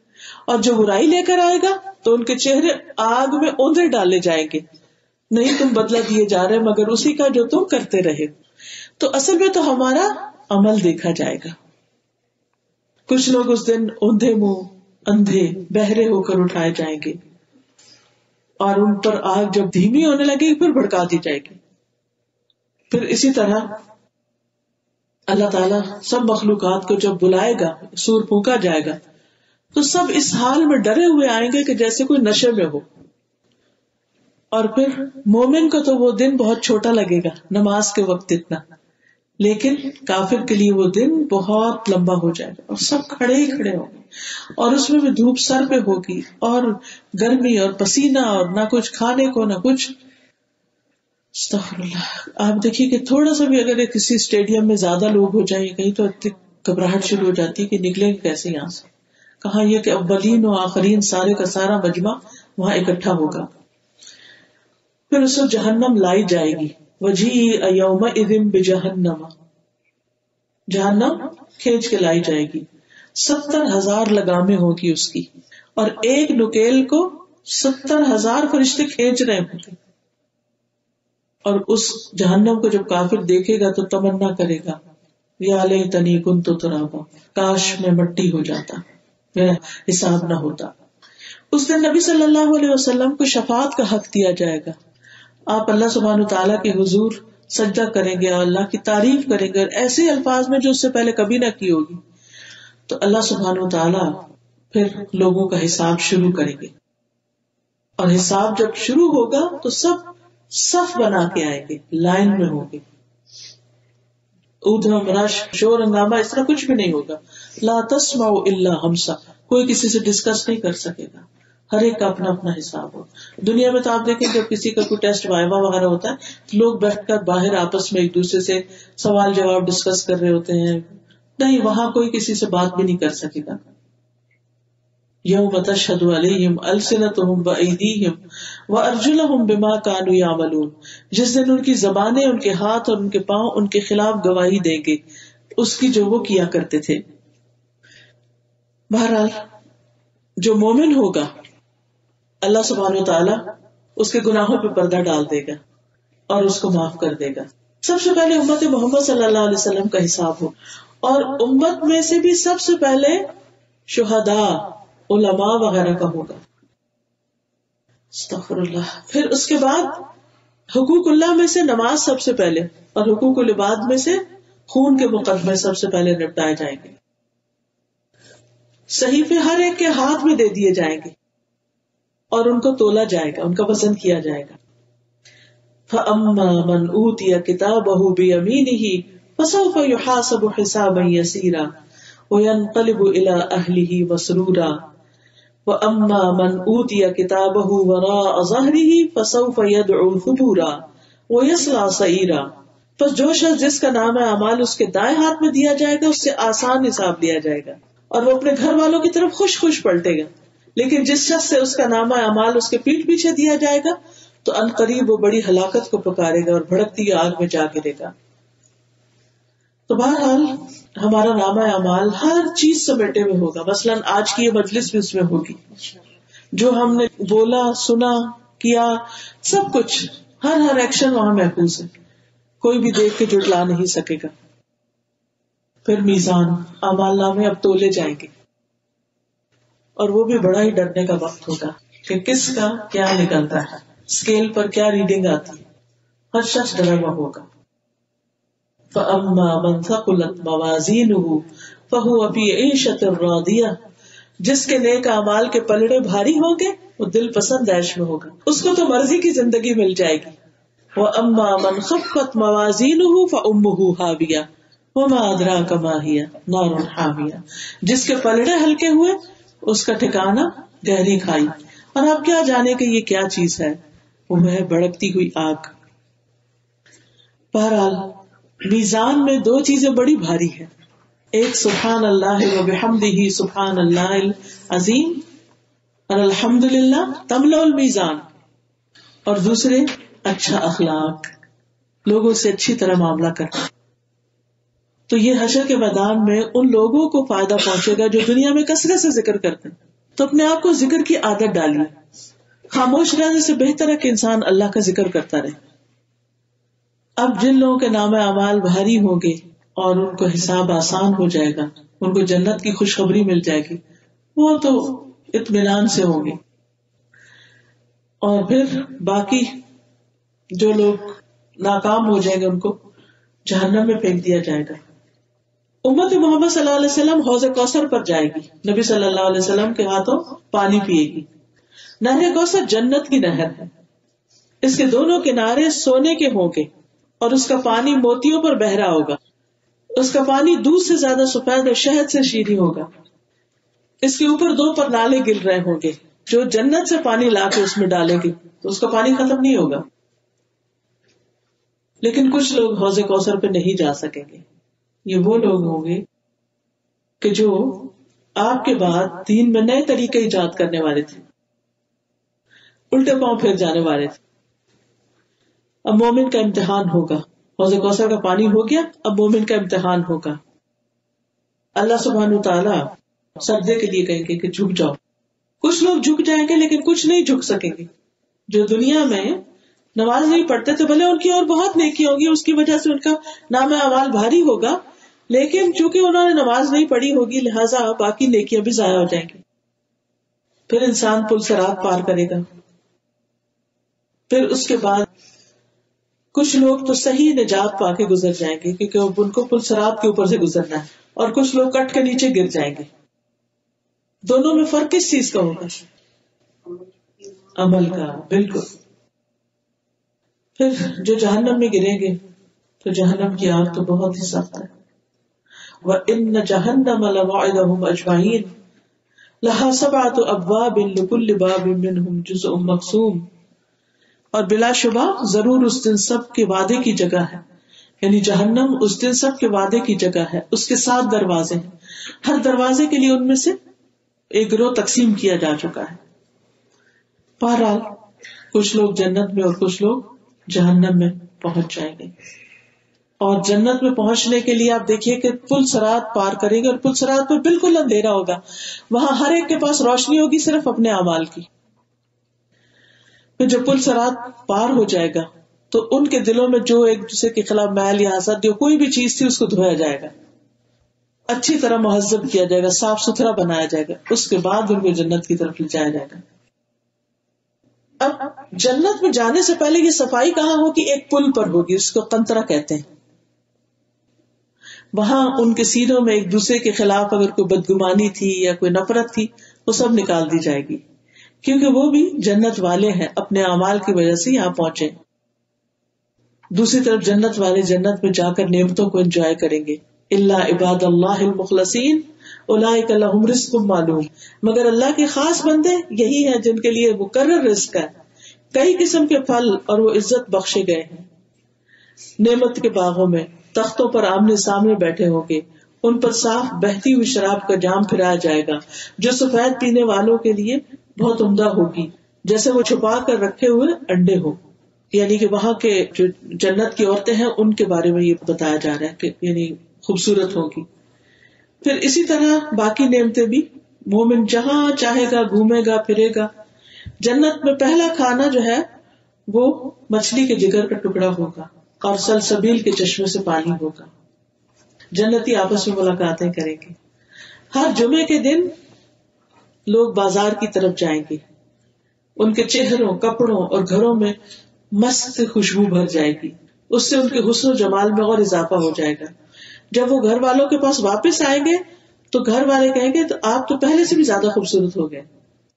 اور جو برائی لے کر آئے گا تو ان کے چہرے آگ میں اوندھے ڈالے جائیں گے. نہیں تم بدلہ دیے جا رہے مگر اسی کا جو تم کرتے رہے. تو اصل میں تو ہمارا عمل دیکھا جائے گا. کچھ لوگ اس دن اوندھے منہ اندھے بہرے ہو کر اٹھائے جائیں گے اور ان پر آگ جب دھیمی ہونے لگے گی پھر بھڑکا دی جائے گی. پھر اسی طرح اللہ تعالیٰ سب مخلوقات کو جب بلائے گا, سور پھونکا جائے گا, تو سب اس حال میں ڈرے ہوئے آئیں گے کہ جیسے کوئی نشے میں ہو. اور پھر مومن کو تو وہ دن بہت چھوٹا لگے گا, نماز کے وقت اتنا, لیکن کافر کے لیے وہ دن بہت لمبا ہو جائے گا اور سب کھڑے ہی کھڑے ہوں گے, اور اس میں بھی دھوپ سر پہ ہوگی اور گرمی اور پسینہ اور نہ کچھ کھانے کو نہ کچھ. استغفر اللہ. آپ دیکھیے کہ تھوڑا سا بھی اگر کسی اسٹیڈیم میں زیادہ لوگ ہو جائیں کہیں تو گھبراہٹ شروع ہو جاتی ہے کہ نکلیں گے کیسے یہاں سے. کہاں یہ کہ اولین و آخرین سارے کا سارا مجمع وہاں اکٹھا ہوگا. پھر اس کو جہنم لائی جائے گی. وجیء یومئذ بجہنم, جہنم کھینچ کے لائی جائے گی. ستر ہزار لگامیں ہوگی اس کی, اور ایک نکیل کو ستر ہزار فرشتے کھینچ رہے ہوں گے. اور اس جہنم کو جب کافر دیکھے گا تو تمنا کرے گا, یا لیتنی کنت ترابا, کاش میں مٹی ہو جاتا, میرا حساب نہ ہوتا. اس دن نبی صلی اللہ علیہ وسلم کو شفاعت کا حق دیا جائے گا. آپ اللہ سبحانہ تعالیٰ کے حضور سجدہ کریں گے اور اللہ کی تعریف کریں گے اور ایسے الفاظ میں جو اس سے پہلے کبھی نہ کی ہوگی. تو اللہ سبحانہ تعالیٰ پھر لوگوں کا حساب شروع کریں گے, اور حساب جب شروع ہوگا تو سب صف بنا کے آئیں گے, لائن میں ہوں گے. ادھم رش شور ہنگامہ اس طرح کچھ بھی نہیں ہوگا. لا تسمع الا ہمسا, کوئی کسی سے ڈسکس نہیں کر سکے گا, ہر ایک کا اپنا اپنا حساب ہو. دنیا میں تو آپ دیکھیں جب کسی کا کوئی ٹیسٹ وائوا وغیرہ ہوتا ہے تو لوگ بیٹھ کر باہر آپس میں ایک دوسرے سے سوال جواب ڈسکس کر رہے ہوتے ہیں. نہیں, وہاں کوئی کسی سے بات بھی نہیں کر سکے گا. یوم تشہد علیہم السنتہم وایدیہم وارجلہم بما کانوا یعملون, جس دن ان کی زبانیں, ان کے ہاتھ اور ان کے پاؤں ان کے خلاف گواہی دیں گے اس کی جو وہ کیا کرتے تھے. بہرحال جو مومن ہوگا اللہ سبحانہ وتعالی اس کے گناہوں پہ پردہ ڈال دے گا اور اس کو معاف کر دے گا. سب سے پہلے امت محمد صلی اللہ علیہ وسلم کا حساب ہو, اور امت میں سے بھی سب سے پہلے شہداء علماء وغیرہ کا ہوگا. استغفر اللہ. پھر اس کے بعد حقوق اللہ میں سے نماز سب سے پہلے, اور حقوق العباد میں سے خون کے مقدمے سب سے پہلے نپٹائے جائیں گے. صحیفے ہر ایک کے ہاتھ میں دے دیے جائیں گے اور ان کو تولا جائے گا, ان کا وزن کیا جائے گا. فَأَمَّا مَنْ أُوتِيَ كِتَابَهُ بِيَمِينِهِ فَسَوْفَ يُحَاسَبُ حِسَابًا يَسِيرًا وَيَنْقَلِبُ إِلَىٰ أَهْلِهِ مَسْرُورًا وَأَمَّا مَنْ أُوتِيَ كِتَابَهُ وَرَاءَ ظَهْرِهِ فَسَوْفَ يَدْعُو ثُبُورًا وَيَصْلَىٰ سَعِيرًا. پس جو شخص جس کا نام اعمال اس کے دائیں ہاتھ میں دیا جائے گا اس سے آسان حساب لیا جائے گا اور وہ اپنے گھر والوں کی طرف خوش خوش پلٹے گا. لیکن جس شخص سے اس کا نام اعمال اس کے پیٹھ پیچھے دیا جائے گا تو عنقریب وہ بڑی ہلاکت کو پکارے گا اور بھڑکتی آگ میں جا گرے گا. تو بہرحال ہمارا نامہ اعمال ہر چیز سمیٹے میں ہوگا. مثلاً آج کی یہ مجلس بھی اس میں ہوگی, جو ہم نے بولا سنا کیا سب کچھ, ہر ہر ایکشن وہاں محفوظ ہے, کوئی بھی دیکھ کے جھٹلا نہیں سکے گا. پھر میزان, اعمال نامے اب تولے جائیں گے, اور وہ بھی بڑا ہی ڈرنے کا وقت ہوگا کہ کس کا کیا نکلتا ہے, اسکیل پر کیا ریڈنگ آتی ہے. ہر شخص ڈرا ہوا ہوگا. فَأَمَّا مَنْ ثَقُلَتْ مَوَازِينُهُ فَهُوَ فِي عِيشَةٍ رَاضِيَةٍ, جس کے نیک اعمال کے پلڑے بھاری ہوں گے وہ دل پسند عیش میں ہوگا, اس کو تو مرضی کی زندگی مل جائے گی. وَأَمَّا مَنْ خَفَّتْ مَوَازِينُهُ فَأُمُّهُ هَاوِيَةٌ وَمَا أَدْرَاكَ مَا هِيَ نَارٌ حَامِيَةٌ, جس کے پلڑے ہلکے ہوئے اس کا ٹھکانہ گہری کھائی, اور آپ کیا جانے کہ یہ کیا چیز ہے, وہ ہے بھڑکتی ہوئی آگ. بہرحال میزان میں دو چیزیں بڑی بھاری ہیں, ایک سبحان اللہ و بحمدہ سبحان اللہ العظیم اور الحمدللہ تملأ المیزان, اور دوسرے اچھا اخلاق, لوگوں سے اچھی طرح معاملہ کرنا. تو یہ حشر کے میدان میں ان لوگوں کو فائدہ پہنچے گا جو دنیا میں کثرت سے ذکر کرتے ہیں. تو اپنے آپ کو ذکر کی عادت ڈالیے. خاموش رہنے سے بہتر ہے کہ انسان اللہ کا ذکر کرتا رہے. اب جن لوگوں کے نام اعمال بھاری ہوں گے اور ان کو حساب آسان ہو جائے گا، ان کو جنت کی خوشخبری مل جائے گی، وہ تو اطمینان سے ہوں گے. اور پھر باقی جو لوگ ناکام ہو جائیں گے ان کو جہنم میں پھینک دیا جائے گا. امت محمد صلی اللہ علیہ وسلم حوض کوثر پر جائے گی، نبی صلی اللہ علیہ وسلم کے ہاتھوں پانی پیے گی. نہر کوثر جنت کی نہر ہے. اس کے دونوں کنارے سونے کے ہوں گے اور اس کا پانی موتیوں پر بہ رہا ہوگا. اس کا پانی دودھ سے زیادہ سفید اور شہد سے شیریں ہوگا. اس کے اوپر دو پر نالے گر رہے ہوں گے. جو جنت سے پانی لا کے اس میں ڈالے گی تو اس کا پانی ختم نہیں ہوگا. لیکن کچھ لوگ حوض کوثر پہ نہیں جا سکیں گے. یہ وہ لوگ ہوں گے کہ جو آپ کے بعد دین میں نئے طریقے ایجاد کرنے والے تھے، الٹے پاؤں پھر جانے والے تھے. اب مومن کا امتحان ہوگا. حوض کوثر کا پانی ہو گیا، اب مومن کا امتحان ہوگا. اللہ سبحانہ وتعالی سجدے کے لیے کہیں گے کہ جھک جاؤ. کچھ لوگ جھک جائیں گے لیکن کچھ نہیں جھک سکیں گے. جو دنیا میں نماز نہیں پڑھتے تو بھلے ان کی اور بہت نیکی ہوگی، اس کی وجہ سے ان کا نام اعمال بھاری ہوگا، لیکن چونکہ انہوں نے نماز نہیں پڑھی ہوگی لہٰذا باقی نیکیاں بھی ضائع ہو جائیں گی. پھر انسان پل صراط پار کرے گا. پھر اس کے بعد کچھ لوگ تو صحیح نجات پا کے گزر جائیں گے کیونکہ ان کو پل صراط کے اوپر سے گزرنا ہے، اور کچھ لوگ کٹ کے نیچے گر جائیں گے. دونوں میں فرق کس چیز کا ہوگا؟ عمل کا. بالکل. پھر جو جہنم میں گریں گے تو جہنم کی آگ تو بہت ہی سخت ہے. وَإِنَّ جَهَنَّمَ لَمَوْعِدُهُمْ أَجْمَعِينَ لَهَا سَبْعَةُ أَبْوَابٍ لِكُلِّ بَابٍ مِّنْهُمْ جُزْءٌ مَقْسُومٌ. اور بلا شبہ ضرور اس دن سب کے وعدے کی جگہ ہے. یعنی جہنم اس دن سب کے وعدے کی جگہ ہے. اس کے سات دروازے ہیں، ہر دروازے کے لیے ان میں سے ایک گروہ تقسیم کیا جا چکا ہے. بہرحال کچھ لوگ جنت میں اور کچھ لوگ جہنم میں پہنچ جائیں گے. اور جنت میں پہنچنے کے لیے آپ دیکھیے کہ پل صراط پار کریں گے اور پل صراط پہ بالکل اندھیرا ہوگا. وہاں ہر ایک کے پاس روشنی ہوگی صرف اپنے اعمال کی. پھر جب پل صراط پار ہو جائے گا تو ان کے دلوں میں جو ایک دوسرے کے خلاف میل یا حسد جو کوئی بھی چیز تھی اس کو دھویا جائے گا، اچھی طرح مہذب کیا جائے گا، صاف ستھرا بنایا جائے گا. اس کے بعد ان کو جنت کی طرف لے جایا جائے گا. اب جنت میں جانے سے پہلے یہ صفائی کہاں ہوگی؟ ایک پل پر ہوگی، اس کو قنطرہ کہتے ہیں. وہاں ان کے سینوں میں ایک دوسرے کے خلاف اگر کوئی بدگمانی تھی یا کوئی نفرت تھی وہ سب نکال دی جائے گی، کیونکہ وہ بھی جنت والے ہیں، اپنے اعمال کی وجہ سے یہاں پہنچے. دوسری طرف جنت والے جنت میں جا کر نعمتوں کو انجوائے کریں گے. الا عباد اللہ المخلصین اولئک لہم رزق معلوم. مگر اللہ کے خاص بندے یہی ہیں جن کے لیے مقرر رزق ہے، کئی قسم کے پھل اور وہ عزت بخشے گئے ہیں. نعمت کے باغوں میں تختوں پر آمنے سامنے بیٹھے ہوں گے، ان پر صاف بہتی ہوئی شراب کا جام پھرایا جائے گا جو سفید پینے والوں کے لیے بہت عمدہ ہوگی، جیسے وہ چھپا کر رکھے ہوئے انڈے ہو. یعنی کہ وہاں کے جو جنت کی عورتیں ہیں ان کے بارے میں یہ بتایا جا رہا ہے کہ یعنی خوبصورت ہوگی. پھر اسی طرح باقی نعمتیں بھی مومن جہاں چاہے گا گھومے گا پھرے گا. جنت میں پہلا کھانا جو ہے وہ مچھلی کے جگر کا ٹکڑا ہوگا اور سلسبیل کے چشمے سے پانی ہوگا. جنتی آپس میں ملاقاتیں کریں گے. ہر جمعے کے دن لوگ بازار کی طرف جائیں گے، ان کے چہروں، کپڑوں اور گھروں میں مست خوشبو بھر جائے گی. اس سے ان کے حسن و جمال میں اور اضافہ ہو جائے گا. جب وہ گھر والوں کے پاس واپس آئیں گے تو گھر والے کہیں گے تو آپ تو پہلے سے بھی زیادہ خوبصورت ہو گئے.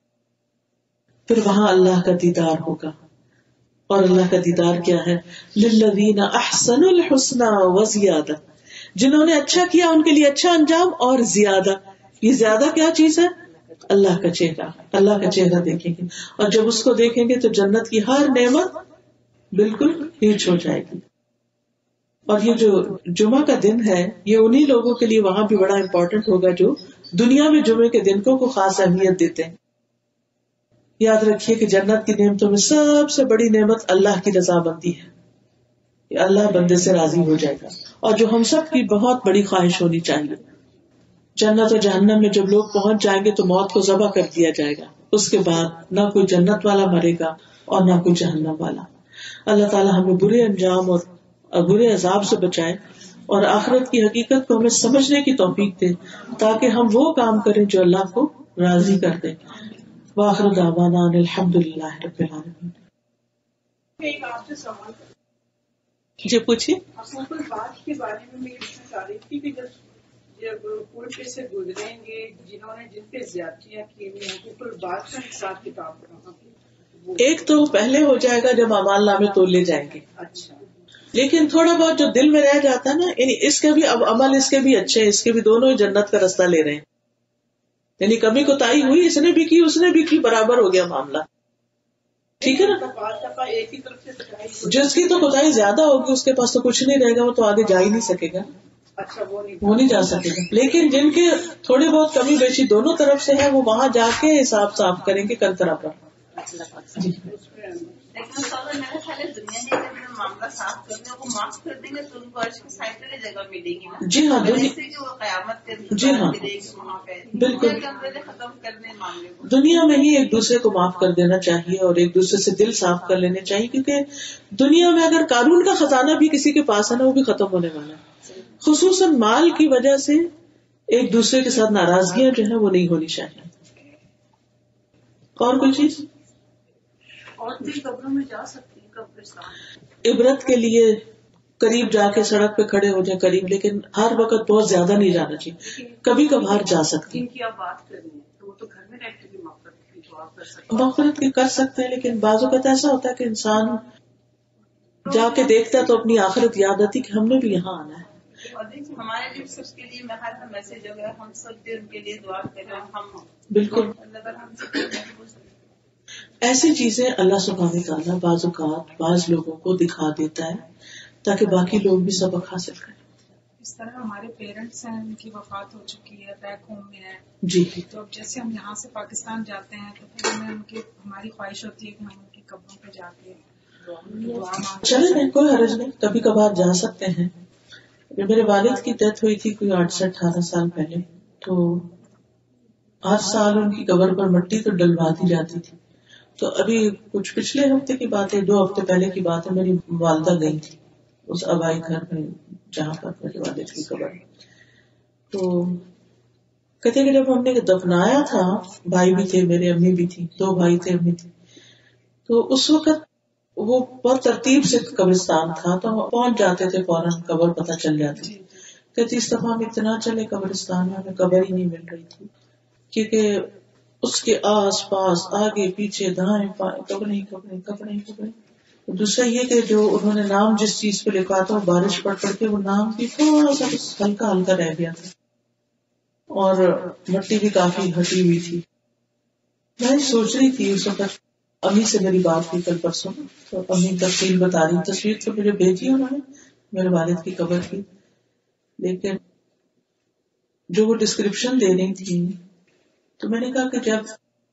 پھر وہاں اللہ کا دیدار ہوگا. اور اللہ کا دیدار کیا ہے؟ للذین احسنوا الحسنى وزیادہ. جنہوں نے اچھا کیا ان کے لیے اچھا انجام اور زیادہ. یہ زیادہ کیا چیز ہے؟ اللہ کا چہرہ. اللہ کا چہرہ دیکھیں گے اور جب اس کو دیکھیں گے تو جنت کی ہر نعمت بالکل ہیچ ہو جائے گی. اور یہ جو جمعہ کا دن ہے یہ انہی لوگوں کے لیے وہاں بھی بڑا امپورٹنٹ ہوگا جو دنیا میں جمعے کے دن کو, کو خاص اہمیت دیتے ہیں. یاد رکھیے کہ جنت کی نعمتوں میں سب سے بڑی نعمت اللہ کی رضامندی ہے کہ اللہ بندے سے راضی ہو جائے گا, اور جو ہم سب کی بہت بڑی خواہش ہونی چاہیے. جنت و جہنم میں جب لوگ پہنچ جائیں گے تو موت کو ذبح کر دیا جائے گا. اس کے بعد نہ کوئی جنت والا مرے گا اور نہ کوئی جہنم والا. اللہ تعالیٰ ہمیں برے انجام اور برے عذاب سے بچائے اور آخرت کی حقیقت کو ہمیں سمجھنے کی توفیق دے تاکہ ہم وہ کام کریں جو اللہ کو راضی کر دے. وآخر دعوانا ان الحمد للہ رب العالمین. ایک آپ سے سوال جی پوچھیے. حقوق البات کے بارے میں میں یہ پوچھنا چاہ رہی تھی کہ جب جب پل پہ سے گزریں گے جنہوں نے جن پہ زیادتیاں کی ہوئی حقوق البات کا حساب کتاب کہاں؟ ایک تو پہلے ہو جائے گا جب اعمال نامے تولے جائیں گے. اچھا. لیکن تھوڑا بہت جو دل میں رہ جاتا ہے نا، یعنی اس کے بھی اب عمل اس کے بھی اچھے ہیں، اس کے بھی دونوں ہی جنت کا رستہ لے رہے ہیں. یعنی کمی کوتاہی ہوئی، اس نے بھی کی اس نے بھی کی، برابر ہو گیا معاملہ. ٹھیک ہے نا. ایک ہی طرف سے جس کی تو کوتاہی زیادہ ہوگی اس کے پاس تو کچھ نہیں رہے گا، وہ تو آگے جا ہی نہیں سکے گا. اچھا وہ نہیں وہ نہیں جا سکے گا. لیکن جن کے تھوڑی بہت کمی بیشی دونوں طرف سے ہے وہ وہاں جا کے حساب صاف کریں گے کل طرح پر. جی لیکن سوال میرا خیال ہے دنیا نے اگر معاملہ صاف کر دیں کو معاف کر دیں گے تو ان کو عرش کی سائڈ پہ جگہ ملے گی نا. جی ہاں جیسے کہ وہ قیامت کے جی ہاں وہاں پہ بالکل ختم کرنے معاملے کو دنیا میں ہی ایک دوسرے کو معاف کر دینا چاہیے اور ایک دوسرے سے دل صاف کر لینے چاہیے. کیونکہ دنیا میں اگر قانون کا خزانہ بھی کسی کے پاس ہے نا وہ بھی ختم ہونے والا ہے. خصوصاً مال کی وجہ سے ایک دوسرے کے ساتھ ناراضگیاں جو ہیں وہ نہیں ہونی چاہیے. اور کوئی چیز عورتیں قبروں میں جا سکتی ہیں قبرستان عبرت کے لیے قریب جا کے سڑک پہ کھڑے ہو جائیں قریب، لیکن ہر وقت بہت زیادہ نہیں جانا چاہیے. کبھی کبھار جا سکتی جن کی آپ بات کر رہی ہیں تو وہ تو گھر میں رہ کے بھی مغفرت کی دعا کر سکتے مغفرت کی کر سکتے ہیں، لیکن بعض اوقات ایسا ہوتا ہے کہ انسان جا کے دیکھتا تو اپنی آخرت یاد آتی کہ ہم نے بھی یہاں آنا ہے. ہمارے لیے سب کے لیے میں ہر میسج اگر ہم سب بھی ان کے لیے دعا کریں ہم بالکل اللہ تعالیٰ ہم سے ایسی چیزیں اللہ سبحانہ تعالیٰ بعض اوقات بعض لوگوں کو دکھا دیتا ہے تاکہ باقی لوگ بھی سبق حاصل کریں. اس طرح ہمارے پیرنٹس ہیں ان کی وفات ہو چکی ہے بیک ہوم میں ہے جی تو اب جیسے ہم یہاں سے پاکستان جاتے ہیں تو پھر ہمیں ان کی ہماری خواہش ہوتی ہے کہ ہم ان کی قبروں پہ جا کے دعا مانگیں. چلے نہیں کوئی حرج نہیں، کبھی کبھار جا سکتے ہیں. میرے والد کی ڈیتھ ہوئی تھی کوئی آٹھ سے اٹھارہ سال پہلے، تو ہر سال ان کی قبر پر مٹی تو ڈلواتی جاتی تھی. تو ابھی کچھ پچھلے ہفتے کی بات ہے، دو ہفتے پہلے کی بات ہے، میری والدہ گئی تھی اس آبائی گھر میں جہاں پر میرے والد کی قبر. تو کہتے کہ جب ہم نے دفنایا تھا، بھائی بھی تھے میرے، امی بھی تھی، دو بھائی تھے امی تھی، تو اس وقت وہ بہت ترتیب سے قبرستان تھا تو ہم پہنچ جاتے تھے فوراً، قبر پتہ چل جاتی. کہتی اس دفعہ ہم اتنا چلے قبرستان میں ہمیں قبر ہی نہیں مل رہی تھی، کیونکہ اس کے آس پاس آگے پیچھے دائیں بائیں قبریں قبریں قبریں قبریں. دوسرا یہ کہ جو انہوں نے نام جس چیز پہ لکھا تھا بارش پڑ پڑ کے وہ نام بھی تھوڑا سا ہلکا ہلکا رہ گیا تھا اور مٹی بھی کافی ہٹی ہوئی تھی. میں سوچ رہی تھی اس وقت، امی سے میری بات ہوئی کل پرسوں، تو امی تفصیل بتا رہی، تصویر تو مجھے بھیجی انہوں نے میرے والد کی قبر کی، لیکن جو وہ ڈسکرپشن دے رہی تھی تو میں نے کہا کہ جب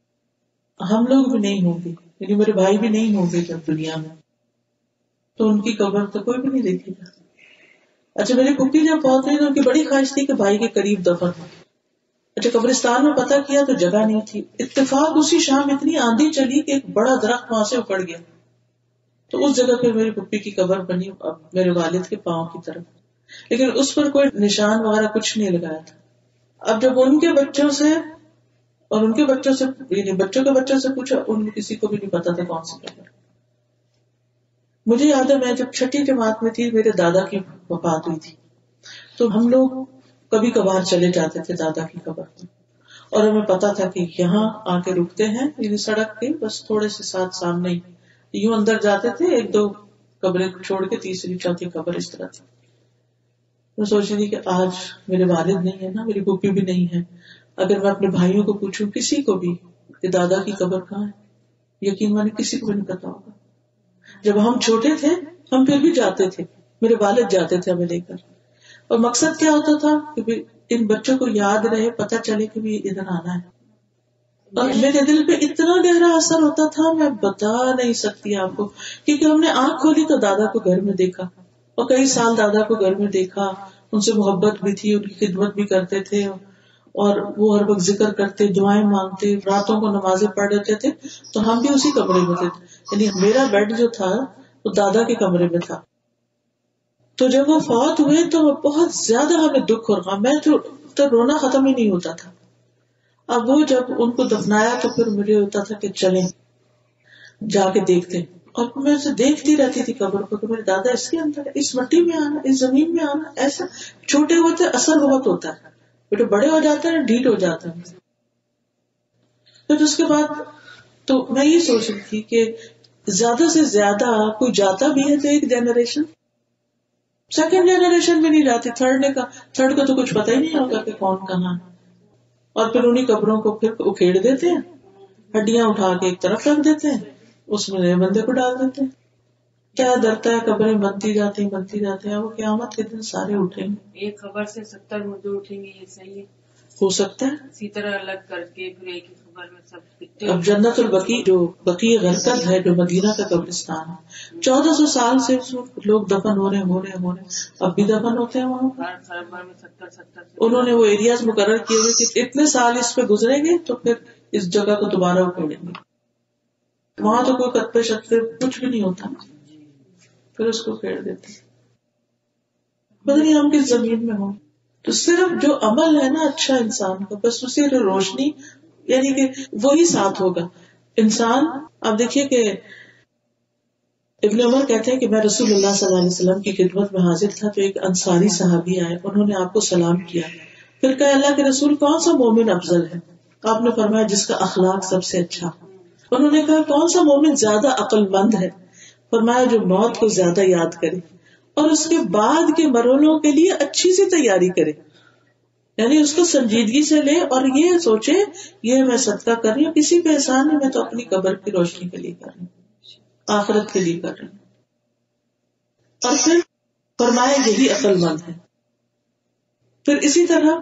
ہم لوگ بھی نہیں ہوں گے، یعنی میرے بھائی بھی نہیں ہوں گے جب دنیا میں، تو ان کی قبر تو کوئی بھی نہیں دیکھے گا. اچھا میری پھوپھی جب بہت ہوئی تو ان کی بڑی خواہش تھی کہ بھائی کے قریب دفن ہو. اچھا قبرستان میں پتہ کیا تو جگہ نہیں تھی. اتفاق اسی شام اتنی آندھی چلی کہ ایک بڑا درخت وہاں سے اکڑ گیا، تو اس جگہ پہ میری پھوپھی کی قبر بنی میرے والد کے پاؤں کی طرف، لیکن اس پر کوئی نشان وغیرہ کچھ نہیں لگایا تھا. اب جب ان کے بچوں سے اور ان کے بچوں سے یعنی بچوں کے بچوں سے پوچھا، ان کسی کو بھی نہیں پتا تھا کون سی قبر. مجھے یاد ہے میں جب چھٹی جماعت میں تھی میرے دادا کی وفات ہوئی تھی، تو ہم لوگ کبھی کبھار چلے جاتے تھے دادا کی قبر پر، اور ہمیں پتا تھا کہ یہاں آ کے رکتے ہیں، یعنی سڑک کے بس تھوڑے سے ساتھ سامنے ہی، یوں اندر جاتے تھے، ایک دو قبریں چھوڑ کے تیسری چوتھی قبر اس طرح تھی. میں سوچ رہی تھی کہ آج میرے والد نہیں ہے نا، میری پھوپھی بھی نہیں ہے، اگر میں اپنے بھائیوں کو پوچھوں کسی کو بھی کہ دادا کی قبر کہاں ہے، یقین مانے کسی کو بھی نہیں پتا ہوگا. جب ہم چھوٹے تھے ہم پھر بھی جاتے تھے، میرے والد جاتے تھے ہمیں لے کر، اور مقصد کیا ہوتا تھا کہ ان بچوں کو یاد رہے، پتہ چلے کہ بھی ادھر آنا ہے. اور میرے دل پہ اتنا گہرا اثر ہوتا تھا میں بتا نہیں سکتی آپ کو، کیونکہ ہم نے آنکھ کھولی تو دادا کو گھر میں دیکھا، اور کئی سال دادا کو گھر میں دیکھا، ان سے محبت بھی تھی، ان کی خدمت بھی کرتے تھے، اور وہ ہر وقت ذکر کرتے، دعائیں مانگتے، راتوں کو نمازیں پڑھ لیتے تھے. تو ہم بھی اسی کمرے میں تھے. یعنی میرا بیڈ جو تھا وہ دادا کے کمرے میں تھا. تو جب وہ فوت ہوئے تو بہت زیادہ ہمیں دکھ اور غم، میں تو, تو رونا ختم ہی نہیں ہوتا تھا. اب وہ جب ان کو دفنایا تو پھر مجھے ہوتا تھا کہ چلیں جا کے دیکھتے، اور میں اسے دیکھتی رہتی تھی قبر کو کہ میرے دادا اس کے اندر، اس مٹی میں آنا، اس زمین میں آنا. ایسا چھوٹے ہوتے اثر بہت ہوتا ہے، بیٹے بڑے ہو جاتے ہیں ڈھیٹ ہو جاتے ہیں. پھر اس کے بعد تو میں یہ سوچ رہی تھی کہ زیادہ سے زیادہ کوئی جاتا بھی ہے تو ایک جنریشن، سیکنڈ جنریشن بھی نہیں جاتی، تھرڈ نے کا تھرڈ کو تو کچھ پتہ ہی نہیں ہوگا کہ کون کہاں. اور پھر انہیں قبروں کو پھر اکھیڑ دیتے ہیں، ہڈیاں اٹھا کے ایک طرف رکھ دیتے ہیں، اس میں نئے بندے کو ڈال دیتے ہیں. کیا درتا ہے، قبریں بنتی جاتی ہیں بنتی جاتی ہیں. وہ قیامت کے دن سارے اٹھیں گے. ایک خبر سے ستر مردے اٹھیں گے، یہ صحیح ہے؟ ہو سکتا ہے اسی طرح الگ کر کے پھر ایک ہی خبر میں سب. اب جنت البقیع جو بقیع غرقد ہے جو مدینہ کا قبرستان ہے، چودہ سو سال سے لوگ دفن ہو رہے ہو رہے ہو رہے اب بھی دفن ہوتے ہیں وہاں. ہر خبر میں ستر ستر انہوں نے وہ ایریاز مقرر کیے ہوئے کہ اتنے سال اس پہ گزریں گے تو پھر اس جگہ کو دوبارہ اکھیڑیں گے. وہاں تو کوئی قطبے شطبے کچھ بھی نہیں ہوتا، پھر اس کو پھیڑ دیتے. پتہ نہیں ہم کس زمین میں ہوں. تو صرف جو عمل ہے نا اچھا انسان کا، بس اسی روشنی، یعنی کہ وہی ساتھ ہوگا انسان. اب دیکھیے کہ ابن عمر کہتے ہیں کہ میں رسول اللہ صلی اللہ علیہ وسلم کی خدمت میں حاضر تھا تو ایک انصاری صحابی آئے، انہوں نے آپ کو سلام کیا، پھر کہا اللہ کے رسول کون سا مومن افضل ہے؟ آپ نے فرمایا جس کا اخلاق سب سے اچھا. انہوں نے کہا کون سا مومن زیادہ عقل مند ہے؟ فرمایا جو موت کو زیادہ یاد کرے اور اس کے بعد کے مرحلوں کے لیے اچھی سی تیاری کرے، یعنی اس کو سنجیدگی سے لے اور یہ سوچے یہ میں صدقہ کر رہی ہوں، کسی پہ احسان نہیں، میں تو اپنی قبر کی روشنی کے لیے کر رہی ہوں، آخرت کے لیے کر رہی ہوں. اور پھر فرمایا یہی عقل مند ہے. پھر اسی طرح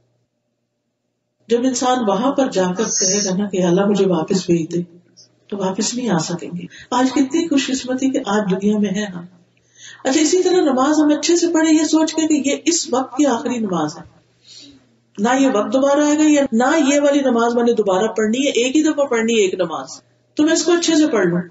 جب انسان وہاں پر جا کر کہے گا نا کہ اللہ مجھے واپس بھیج دے، تو واپس نہیں آ سکیں گے. آج کتنی خوش قسمتی کہ آج دنیا میں ہے ہم. اچھا اسی طرح نماز ہم اچھے سے پڑھیں، یہ سوچ کے کہ یہ اس وقت کی آخری نماز ہے، نہ یہ وقت دوبارہ آئے گا، یا نہ یہ والی نماز میں نے دوبارہ پڑھنی ہے، ایک ہی دفعہ پڑھنی ہے ایک نماز، تو میں اس کو اچھے سے پڑھ لوں.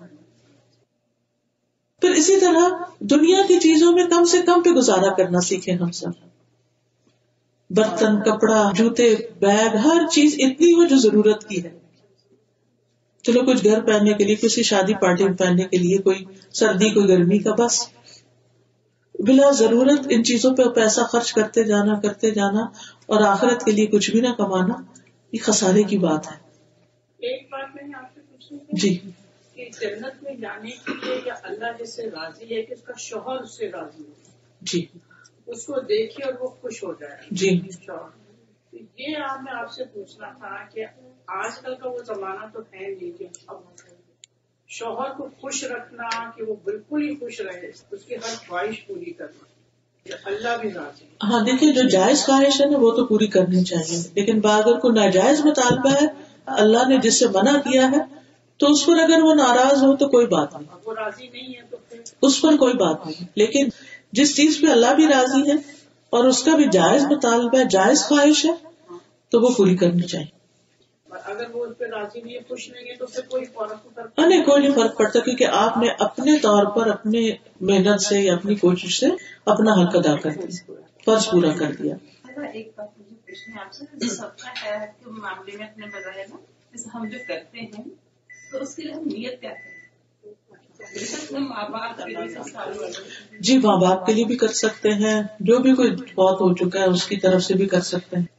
پھر اسی طرح دنیا کی چیزوں میں کم سے کم پہ گزارا کرنا سیکھیں ہم سب. برتن، کپڑا، جوتے، بیگ، ہر چیز اتنی ہو جو ضرورت کی ہے. چلو کچھ گھر پہننے کے لیے، کسی شادی پارٹی میں پہننے کے لیے، کوئی سردی کوئی گرمی کا، بس بلا ضرورت ان چیزوں پہ پیسہ خرچ کرتے جانا کرتے جانا اور آخرت کے لیے کچھ بھی نہ کمانا، یہ خسارے کی بات ہے. ایک بات میں نے آپ سے پوچھنی جی کہ جنت میں جانے کے لیے یا اللہ جس سے راضی ہے کہ اس کا شوہر اس سے راضی ہو، جی اس کو دیکھے اور وہ خوش ہو جائے. جی شوہر یہ آپ میں آپ سے پوچھنا تھا کہ آج کل کا وہ زمانہ تو ہے نہیں کہ اب شوہر کو خوش رکھنا کہ وہ بالکل ہی خوش رہے، اس کی ہر خواہش پوری کرنا، اللہ بھی راضی. ہاں دیکھیے جو جائز خواہش ہے نا وہ تو پوری کرنی چاہیے، لیکن اگر کوئی ناجائز مطالبہ ہے اللہ نے جس سے منع کیا ہے تو اس پر اگر وہ ناراض ہو تو کوئی بات نہیں، وہ راضی نہیں ہے تو پھر اس پر کوئی بات نہیں. لیکن جس چیز پہ اللہ بھی راضی ہے اور اس کا بھی جائز مطالبہ ہے، جائز خواہش ہے، تو وہ پوری کرنی چاہیے. اگر وہ اس پہ راضی نہیں ہے، خوش نہیں ہے، تو پھر کوئی فرق نہیں کوئی نہیں فرق پڑتا، کیونکہ آپ نے اپنے طور پر اپنے محنت سے یا اپنی کوشش سے اپنا حق ادا کر دیا، فرض پورا کر دیا. ایک بات مجھے پوچھنی ہے آپ سے، سب کا خیر کے معاملے میں اپنے بتایا نا، جیسے ہم جو کرتے ہیں تو اس کے لیے ہم نیت کیا کریں؟ ماں باپ جی ماں باپ کے لیے بھی کر سکتے ہیں، جو بھی کوئی بہت ہو چکا ہے اس کی طرف سے بھی کر سکتے ہیں.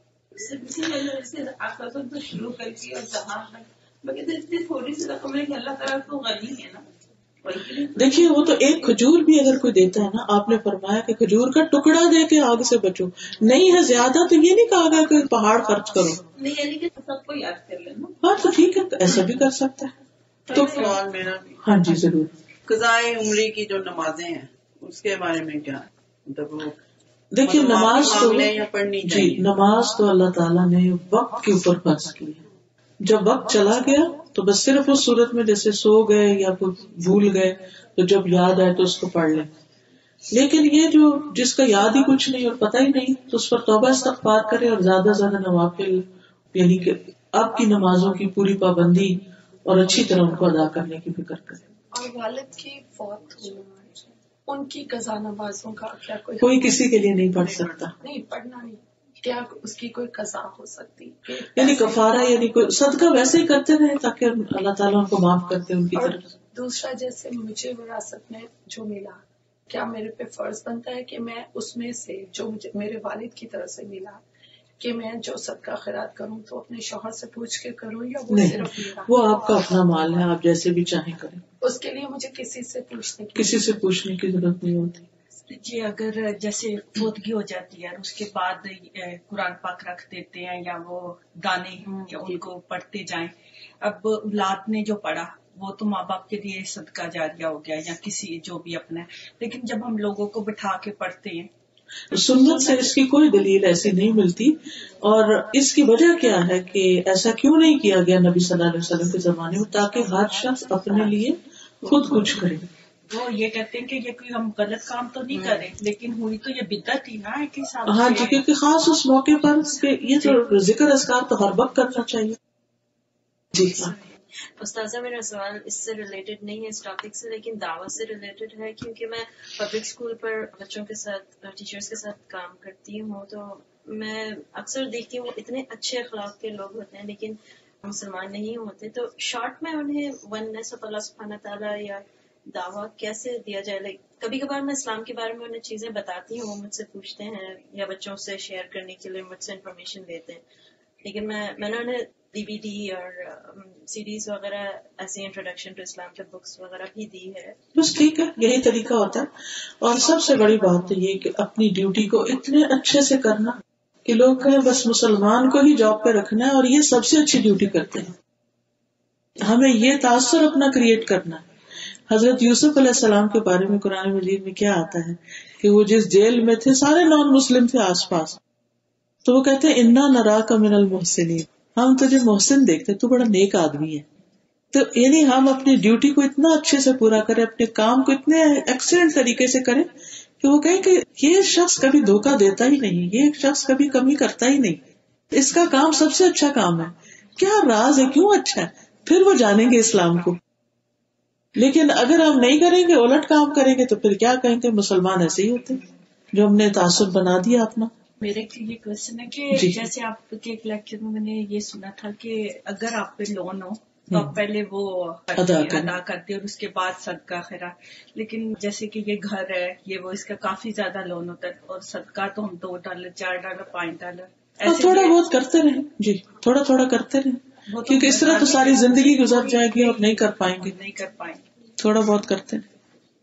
شروع کر کے اور جہاں تک اتنی تھوڑی سی رقم ہے کہ اللہ تعالیٰ تو غنی ہے نا. دیکھیے وہ تو ایک کھجور بھی اگر کوئی دیتا ہے نا، آپ نے فرمایا کہ کھجور کا ٹکڑا دے کے آگ سے بچو، نہیں ہے زیادہ تو یہ نہیں کہا گیا کہ پہاڑ خرچ کرو، نہیں یعنی کہ سب کو یاد کر لینا. ہاں تو ٹھیک ہے ایسا بھی کر سکتا ہے. تو سوال میرا بھی، ہاں جی ضرور. قضائے عمری کی جو نمازیں ہیں اس کے بارے میں کیا مطلب وہ دیکھیے نماز تو یا پڑھنی جی چاہیے؟ نماز تو اللہ تعالیٰ نے وقت کے اوپر فرض کی ہے. جب وقت چلا گیا تو بس صرف اس صورت میں جیسے سو گئے یا کچھ بھول گئے تو جب یاد آئے تو اس کو پڑھ لیں. لیکن یہ جو جس کا یاد ہی کچھ نہیں اور پتہ ہی نہیں، تو اس پر توبہ استغفار کرے اور زیادہ زیادہ نوافل یعنی کہ اب کی نمازوں کی پوری پابندی اور اچھی طرح ان کو ادا کرنے کی فکر کرے. اور والد کی فوت ہونا، ان کی قضا نمازوں کا کیا کوئی کوئی کسی کے لیے نہیں پڑھ سکتا. نہیں پڑھنا نہیں، کیا اس کی کوئی قضا ہو سکتی؟ یعنی کفارہ یعنی کوئی صدقہ ویسے ہی کرتے رہے تاکہ اللہ تعالیٰ ان کو معاف کرتے ان کی اور طرف. دوسرا جیسے مجھے وراثت میں جو ملا، کیا میرے پہ فرض بنتا ہے کہ میں اس میں سے جو مجھے میرے والد کی طرف سے ملا کہ میں جو صدقہ خیرات کروں تو اپنے شوہر سے پوچھ کے کروں یا وہ نہیں، صرف میرا؟ وہ آپ کا اپنا مال ہے، آپ جیسے بھی چاہیں کریں، اس کے لیے مجھے کسی سے پوچھنے کی کسی سے پوچھنے کی ضرورت نہیں ہوتی. جی اگر جیسے فوتگی ہو جاتی ہے اور اس کے بعد قرآن پاک رکھ دیتے ہیں یا وہ گانے یا ان کو پڑھتے جائیں، اب اولاد نے جو پڑھا وہ تو ماں باپ کے لیے صدقہ جاریہ ہو گیا یا کسی جو بھی اپنا ہے، لیکن جب ہم لوگوں کو بٹھا کے پڑھتے ہیں سنت سے اس کی کوئی دلیل ایسی نہیں ملتی. اور اس کی وجہ کیا ہے کہ ایسا کیوں نہیں کیا گیا نبی صلی اللہ علیہ وسلم کے زمانے میں، تاکہ ہر شخص اپنے لیے خود کچھ کرے. وہ یہ کہتے ہیں کہ یہ کوئی ہم غلط کام تو نہیں کریں، لیکن ہوئی تو یہ بدعت ہی نا ایک حساب سے. ہاں جی، کیونکہ خاص اس موقع پر کہ یہ تو ذکر اذکار تو ہر وقت کرنا چاہیے. جی ہاں. استاذہ میرا سوال اس سے ریلیٹڈ نہیں ہے اس ٹاپک سے، لیکن دعوت سے ریلیٹڈ ہے، کیونکہ میں پبلک اسکول پر بچوں کے ساتھ ٹیچرز کے ساتھ کام کرتی ہوں، تو میں اکثر دیکھتی ہوں وہ اتنے اچھے اخلاق کے لوگ ہوتے ہیں لیکن مسلمان نہیں ہوتے، تو شارٹ میں انہیں وننس آف اللہ سبحانہ تعالیٰ یا دعویٰ کیسے دیا جائے؟ لائک کبھی کبھار میں اسلام کے بارے میں انہیں چیزیں بتاتی ہوں، وہ مجھ سے پوچھتے ہیں یا بچوں سے شیئر کرنے کے لیے مجھ سے انفارمیشن دیتے ہیں، لیکن میں میں نے انہیں ڈی وی ڈی اور سی ڈیز وغیرہ ایسے انٹروڈکشن ٹو اسلام کے بکس وغیرہ بھی دی ہے. بس ٹھیک ہے، یہی طریقہ ہوتا ہے. اور سب سے بڑی بات تو یہ کہ اپنی ڈیوٹی کو اتنے اچھے سے کرنا کہ لوگ کہیں بس مسلمان کو ہی جاب پہ رکھنا ہے اور یہ سب سے اچھی ڈیوٹی کرتے ہیں. ہمیں یہ تاثر اپنا کریٹ کرنا ہے. حضرت یوسف علیہ السلام کے بارے میں قرآن مجید میں کیا آتا ہے کہ وہ جس جیل میں تھے سارے نان مسلم تھے آس پاس، تو وہ کہتے ہیں انا نراک من المحسنین، ہم تجھے محسن دیکھتے، تو بڑا نیک آدمی ہے. تو یعنی ہم اپنی ڈیوٹی کو اتنا اچھے سے پورا کریں، اپنے کام کو اتنے ایکسیلنٹ طریقے سے کریں کہ وہ کہیں کہ یہ شخص کبھی دھوکہ دیتا ہی نہیں، یہ شخص کبھی کمی کرتا ہی نہیں، اس کا کام سب سے اچھا کام ہے. کیا راز ہے، کیوں اچھا ہے، پھر وہ جانیں گے اسلام کو. لیکن اگر ہم نہیں کریں گے، الٹ کام کریں گے، تو پھر کیا کہیں گے مسلمان ایسے ہی ہوتے جو ہم نے تعصب بنا دیا اپنا. میرے یہ کوشچن ہے کہ جی. جیسے آپ کے ایک لیکچر میں میں نے یہ سنا تھا کہ اگر آپ پہ لون ہو تو آپ پہلے وہ ادا ادا کرتے اور اس کے بعد صدقہ خیرات، لیکن جیسے کہ یہ گھر ہے یہ وہ اس کا کافی زیادہ لون ہوتا ہے اور صدقہ تو ہم دو ڈالر چار ڈالر پانچ ڈالر ایسے تھوڑا بہت کرتے رہیں. جی تھوڑا تھوڑا کرتے رہیں، کیونکہ اس طرح تو ساری زندگی گزر جائے گی اور نہیں کر پائیں گے. نہیں کر پائیں گے، تھوڑا بہت کرتے ہیں.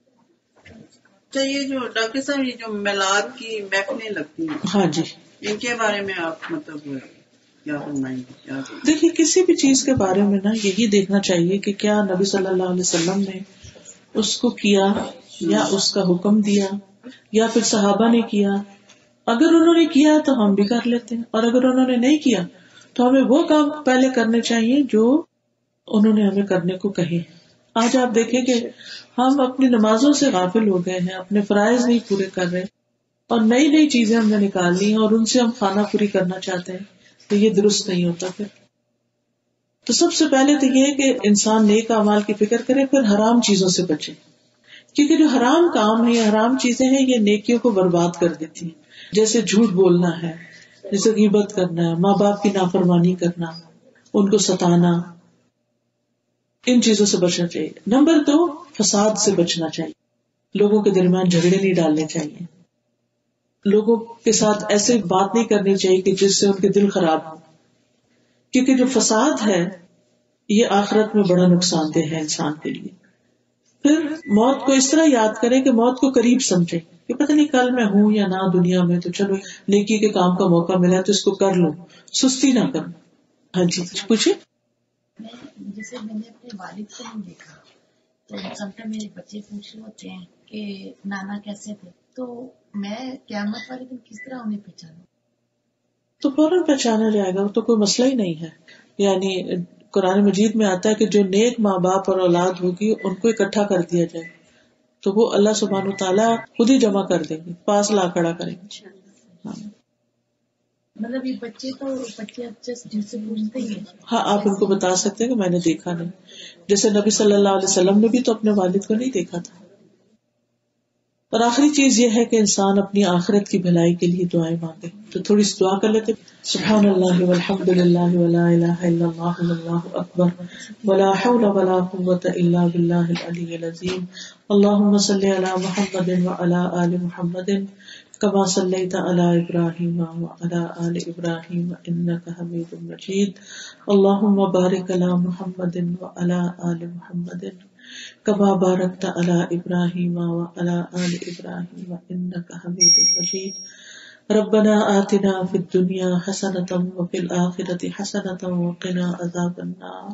اچھا، یہ جو ڈاکٹر صاحب یہ جو میلاد کی محفلیں لگتی ہیں، ہاں جی، ان کے بارے میں آپ مطلب کیا فرمائیں گے؟ کیا دیکھیے کسی بھی چیز کے بارے میں نا یہی دیکھنا چاہیے کہ کیا نبی صلی اللہ علیہ وسلم نے اس کو کیا یا اس کا حکم دیا یا پھر صحابہ نے کیا. اگر انہوں نے کیا تو ہم بھی کر لیتے ہیں، اور اگر انہوں نے نہیں کیا تو ہمیں وہ کام پہلے کرنے چاہیے جو انہوں نے ہمیں کرنے کو کہے. آج آپ دیکھیں کہ ہم اپنی نمازوں سے غافل ہو گئے ہیں، اپنے فرائض نہیں پورے کر رہے اور نئی نئی چیزیں ہم نے نکال لی ہیں اور ان سے ہم خانہ پوری کرنا چاہتے ہیں، تو یہ درست نہیں ہوتا. پھر تو سب سے پہلے تو یہ کہ انسان نیک اعمال کی فکر کرے، پھر حرام چیزوں سے بچے، کیونکہ جو حرام کام ہے یا حرام چیزیں ہیں یہ نیکیوں کو برباد کر دیتی ہیں. جیسے جھوٹ بولنا ہے، جیسے غیبت کرنا ہے، ماں باپ کی نافرمانی کرنا، ان کو ستانا، ان چیزوں سے بچنا چاہیے. نمبر دو، فساد سے بچنا چاہیے. لوگوں کے درمیان جھگڑے نہیں ڈالنے چاہیے، لوگوں کے ساتھ ایسے بات نہیں کرنی چاہیے کہ جس سے ان کے دل خراب ہو، کیونکہ جو فساد ہے یہ آخرت میں بڑا نقصان دہ ہے انسان کے لیے. پھر موت کو اس طرح یاد کریں کہ موت کو قریب سمجھیں کہ پتہ نہیں کل میں ہوں یا نہ دنیا میں، تو چلو نیکی کے کام کا موقع ملا تو اس کو کر لوں، سستی نہ کروں. ہاں جی پوچھیں. جیسے میں نے اپنے والد کو نہیں دیکھا تو سم ٹائم میرے بچے پوچھ رہے ہوتے ہیں کہ نانا کیسے تھے، تو میں قیامت والے دن کس طرح انہیں پہچانوں؟ تو فوراً پہچانا جائے گا، وہ تو کوئی مسئلہ ہی نہیں ہے. یعنی قرآن مجید میں آتا ہے کہ جو نیک ماں باپ اور اولاد ہوگی ان کو اکٹھا کر دیا جائے. تو وہ اللہ سبحانہ تعالیٰ خود ہی جمع کر دیں گے، پاس لا کھڑا کریں گے. ہاں مطلب یہ بچے تو بچے جس جن سے پوچھتے ہی ہیں. ہاں آپ ان کو بتا سکتے ہیں کہ میں نے دیکھا نہیں. جیسے نبی صلی اللہ علیہ وسلم نے بھی تو اپنے والد کو نہیں دیکھا تھا. اور آخری چیز یہ ہے کہ انسان اپنی آخرت کی بھلائی کے لیے دعائیں مانگے. تو تھوڑی سی دعا کر لیتے. سبحان اللہ والحمد للہ ولا الہ الا اللہ واللہ اکبر ولا حول ولا قوۃ الا باللہ العلی العظیم. اللہم صلی علی محمد وعلی آل محمد كما صليت على إبراهيم وعلى آل إبراهيم إنك حميد مجيد. اللهم بارك على محمد وعلى آل محمد كما باركت على إبراهيم وعلى آل إبراهيم إنك حميد مجيد. ربنا آتنا في الدنيا حسنة وفي الآخرة حسنة وقنا عذاب النار.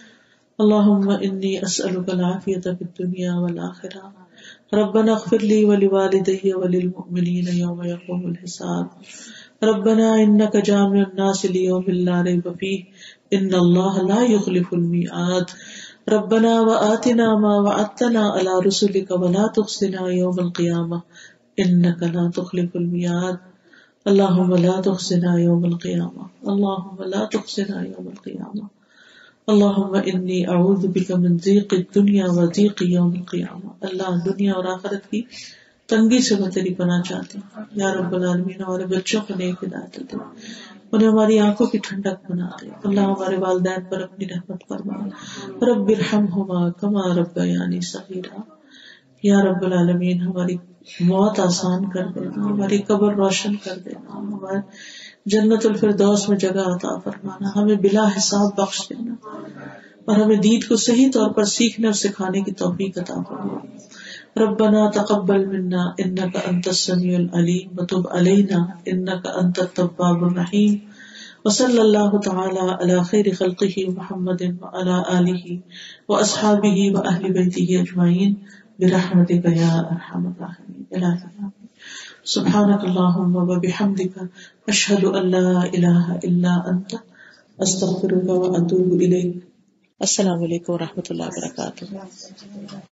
اللهم إني أسألك العافية في الدنيا والآخرة. ربنا اغفر لي ولوالدي وللمؤمنين يوم يقوم الحساب. ربنا إنك جامع الناس ليوم لا ريب فيه إن الله لا يخلف الميعاد. ربنا وآتنا ما وعدتنا على رسلك ولا تخزنا يوم القيامة إنك لا تخلف الميعاد. اللهم لا تخزنا يوم القيامة. اللهم لا تخزنا يوم القيامة. اللهم انی اعوذ بک من ضیق الدنیا و ضیق یوم القیامہ. اللہ دنیا اور آخرت کی تنگی سے میں تیری پناہ چاہتی ہوں. یا رب العالمین ہمارے بچوں کو نیک ہدایت دے، انہیں ہماری آنکھوں کی ٹھنڈک بنا دے. اللہ ہمارے والدین پر اپنی رحمت فرما. رب ارحمہما کما ربیانی صغیرا. یا رب العالمین ہماری موت آسان کر دینا، ہماری قبر روشن کر دینا، ہمارے جنت الفردوس میں جگہ عطا فرمانا، ہمیں بلا حساب بخش دینا اور ہمیں دین کو صحیح طور پر سیکھنے اور سکھانے کی توفیق عطا فرمانا. ربنا تقبل منا انك انت السميع العليم وتب علينا انك انت التواب الرحيم. وصلی اللہ تعالی علی خیر خلقہ محمد وعلی آلہ واصحابہ واہل بیتہ اجمعین برحمتک یا ارحم الراحمین. الہی سبحانک اللہم وبحمدک اشہد ان لا الہ الا انت استغفرک واتوب الیک. السلام علیکم ورحمۃ اللہ وبرکاتہ.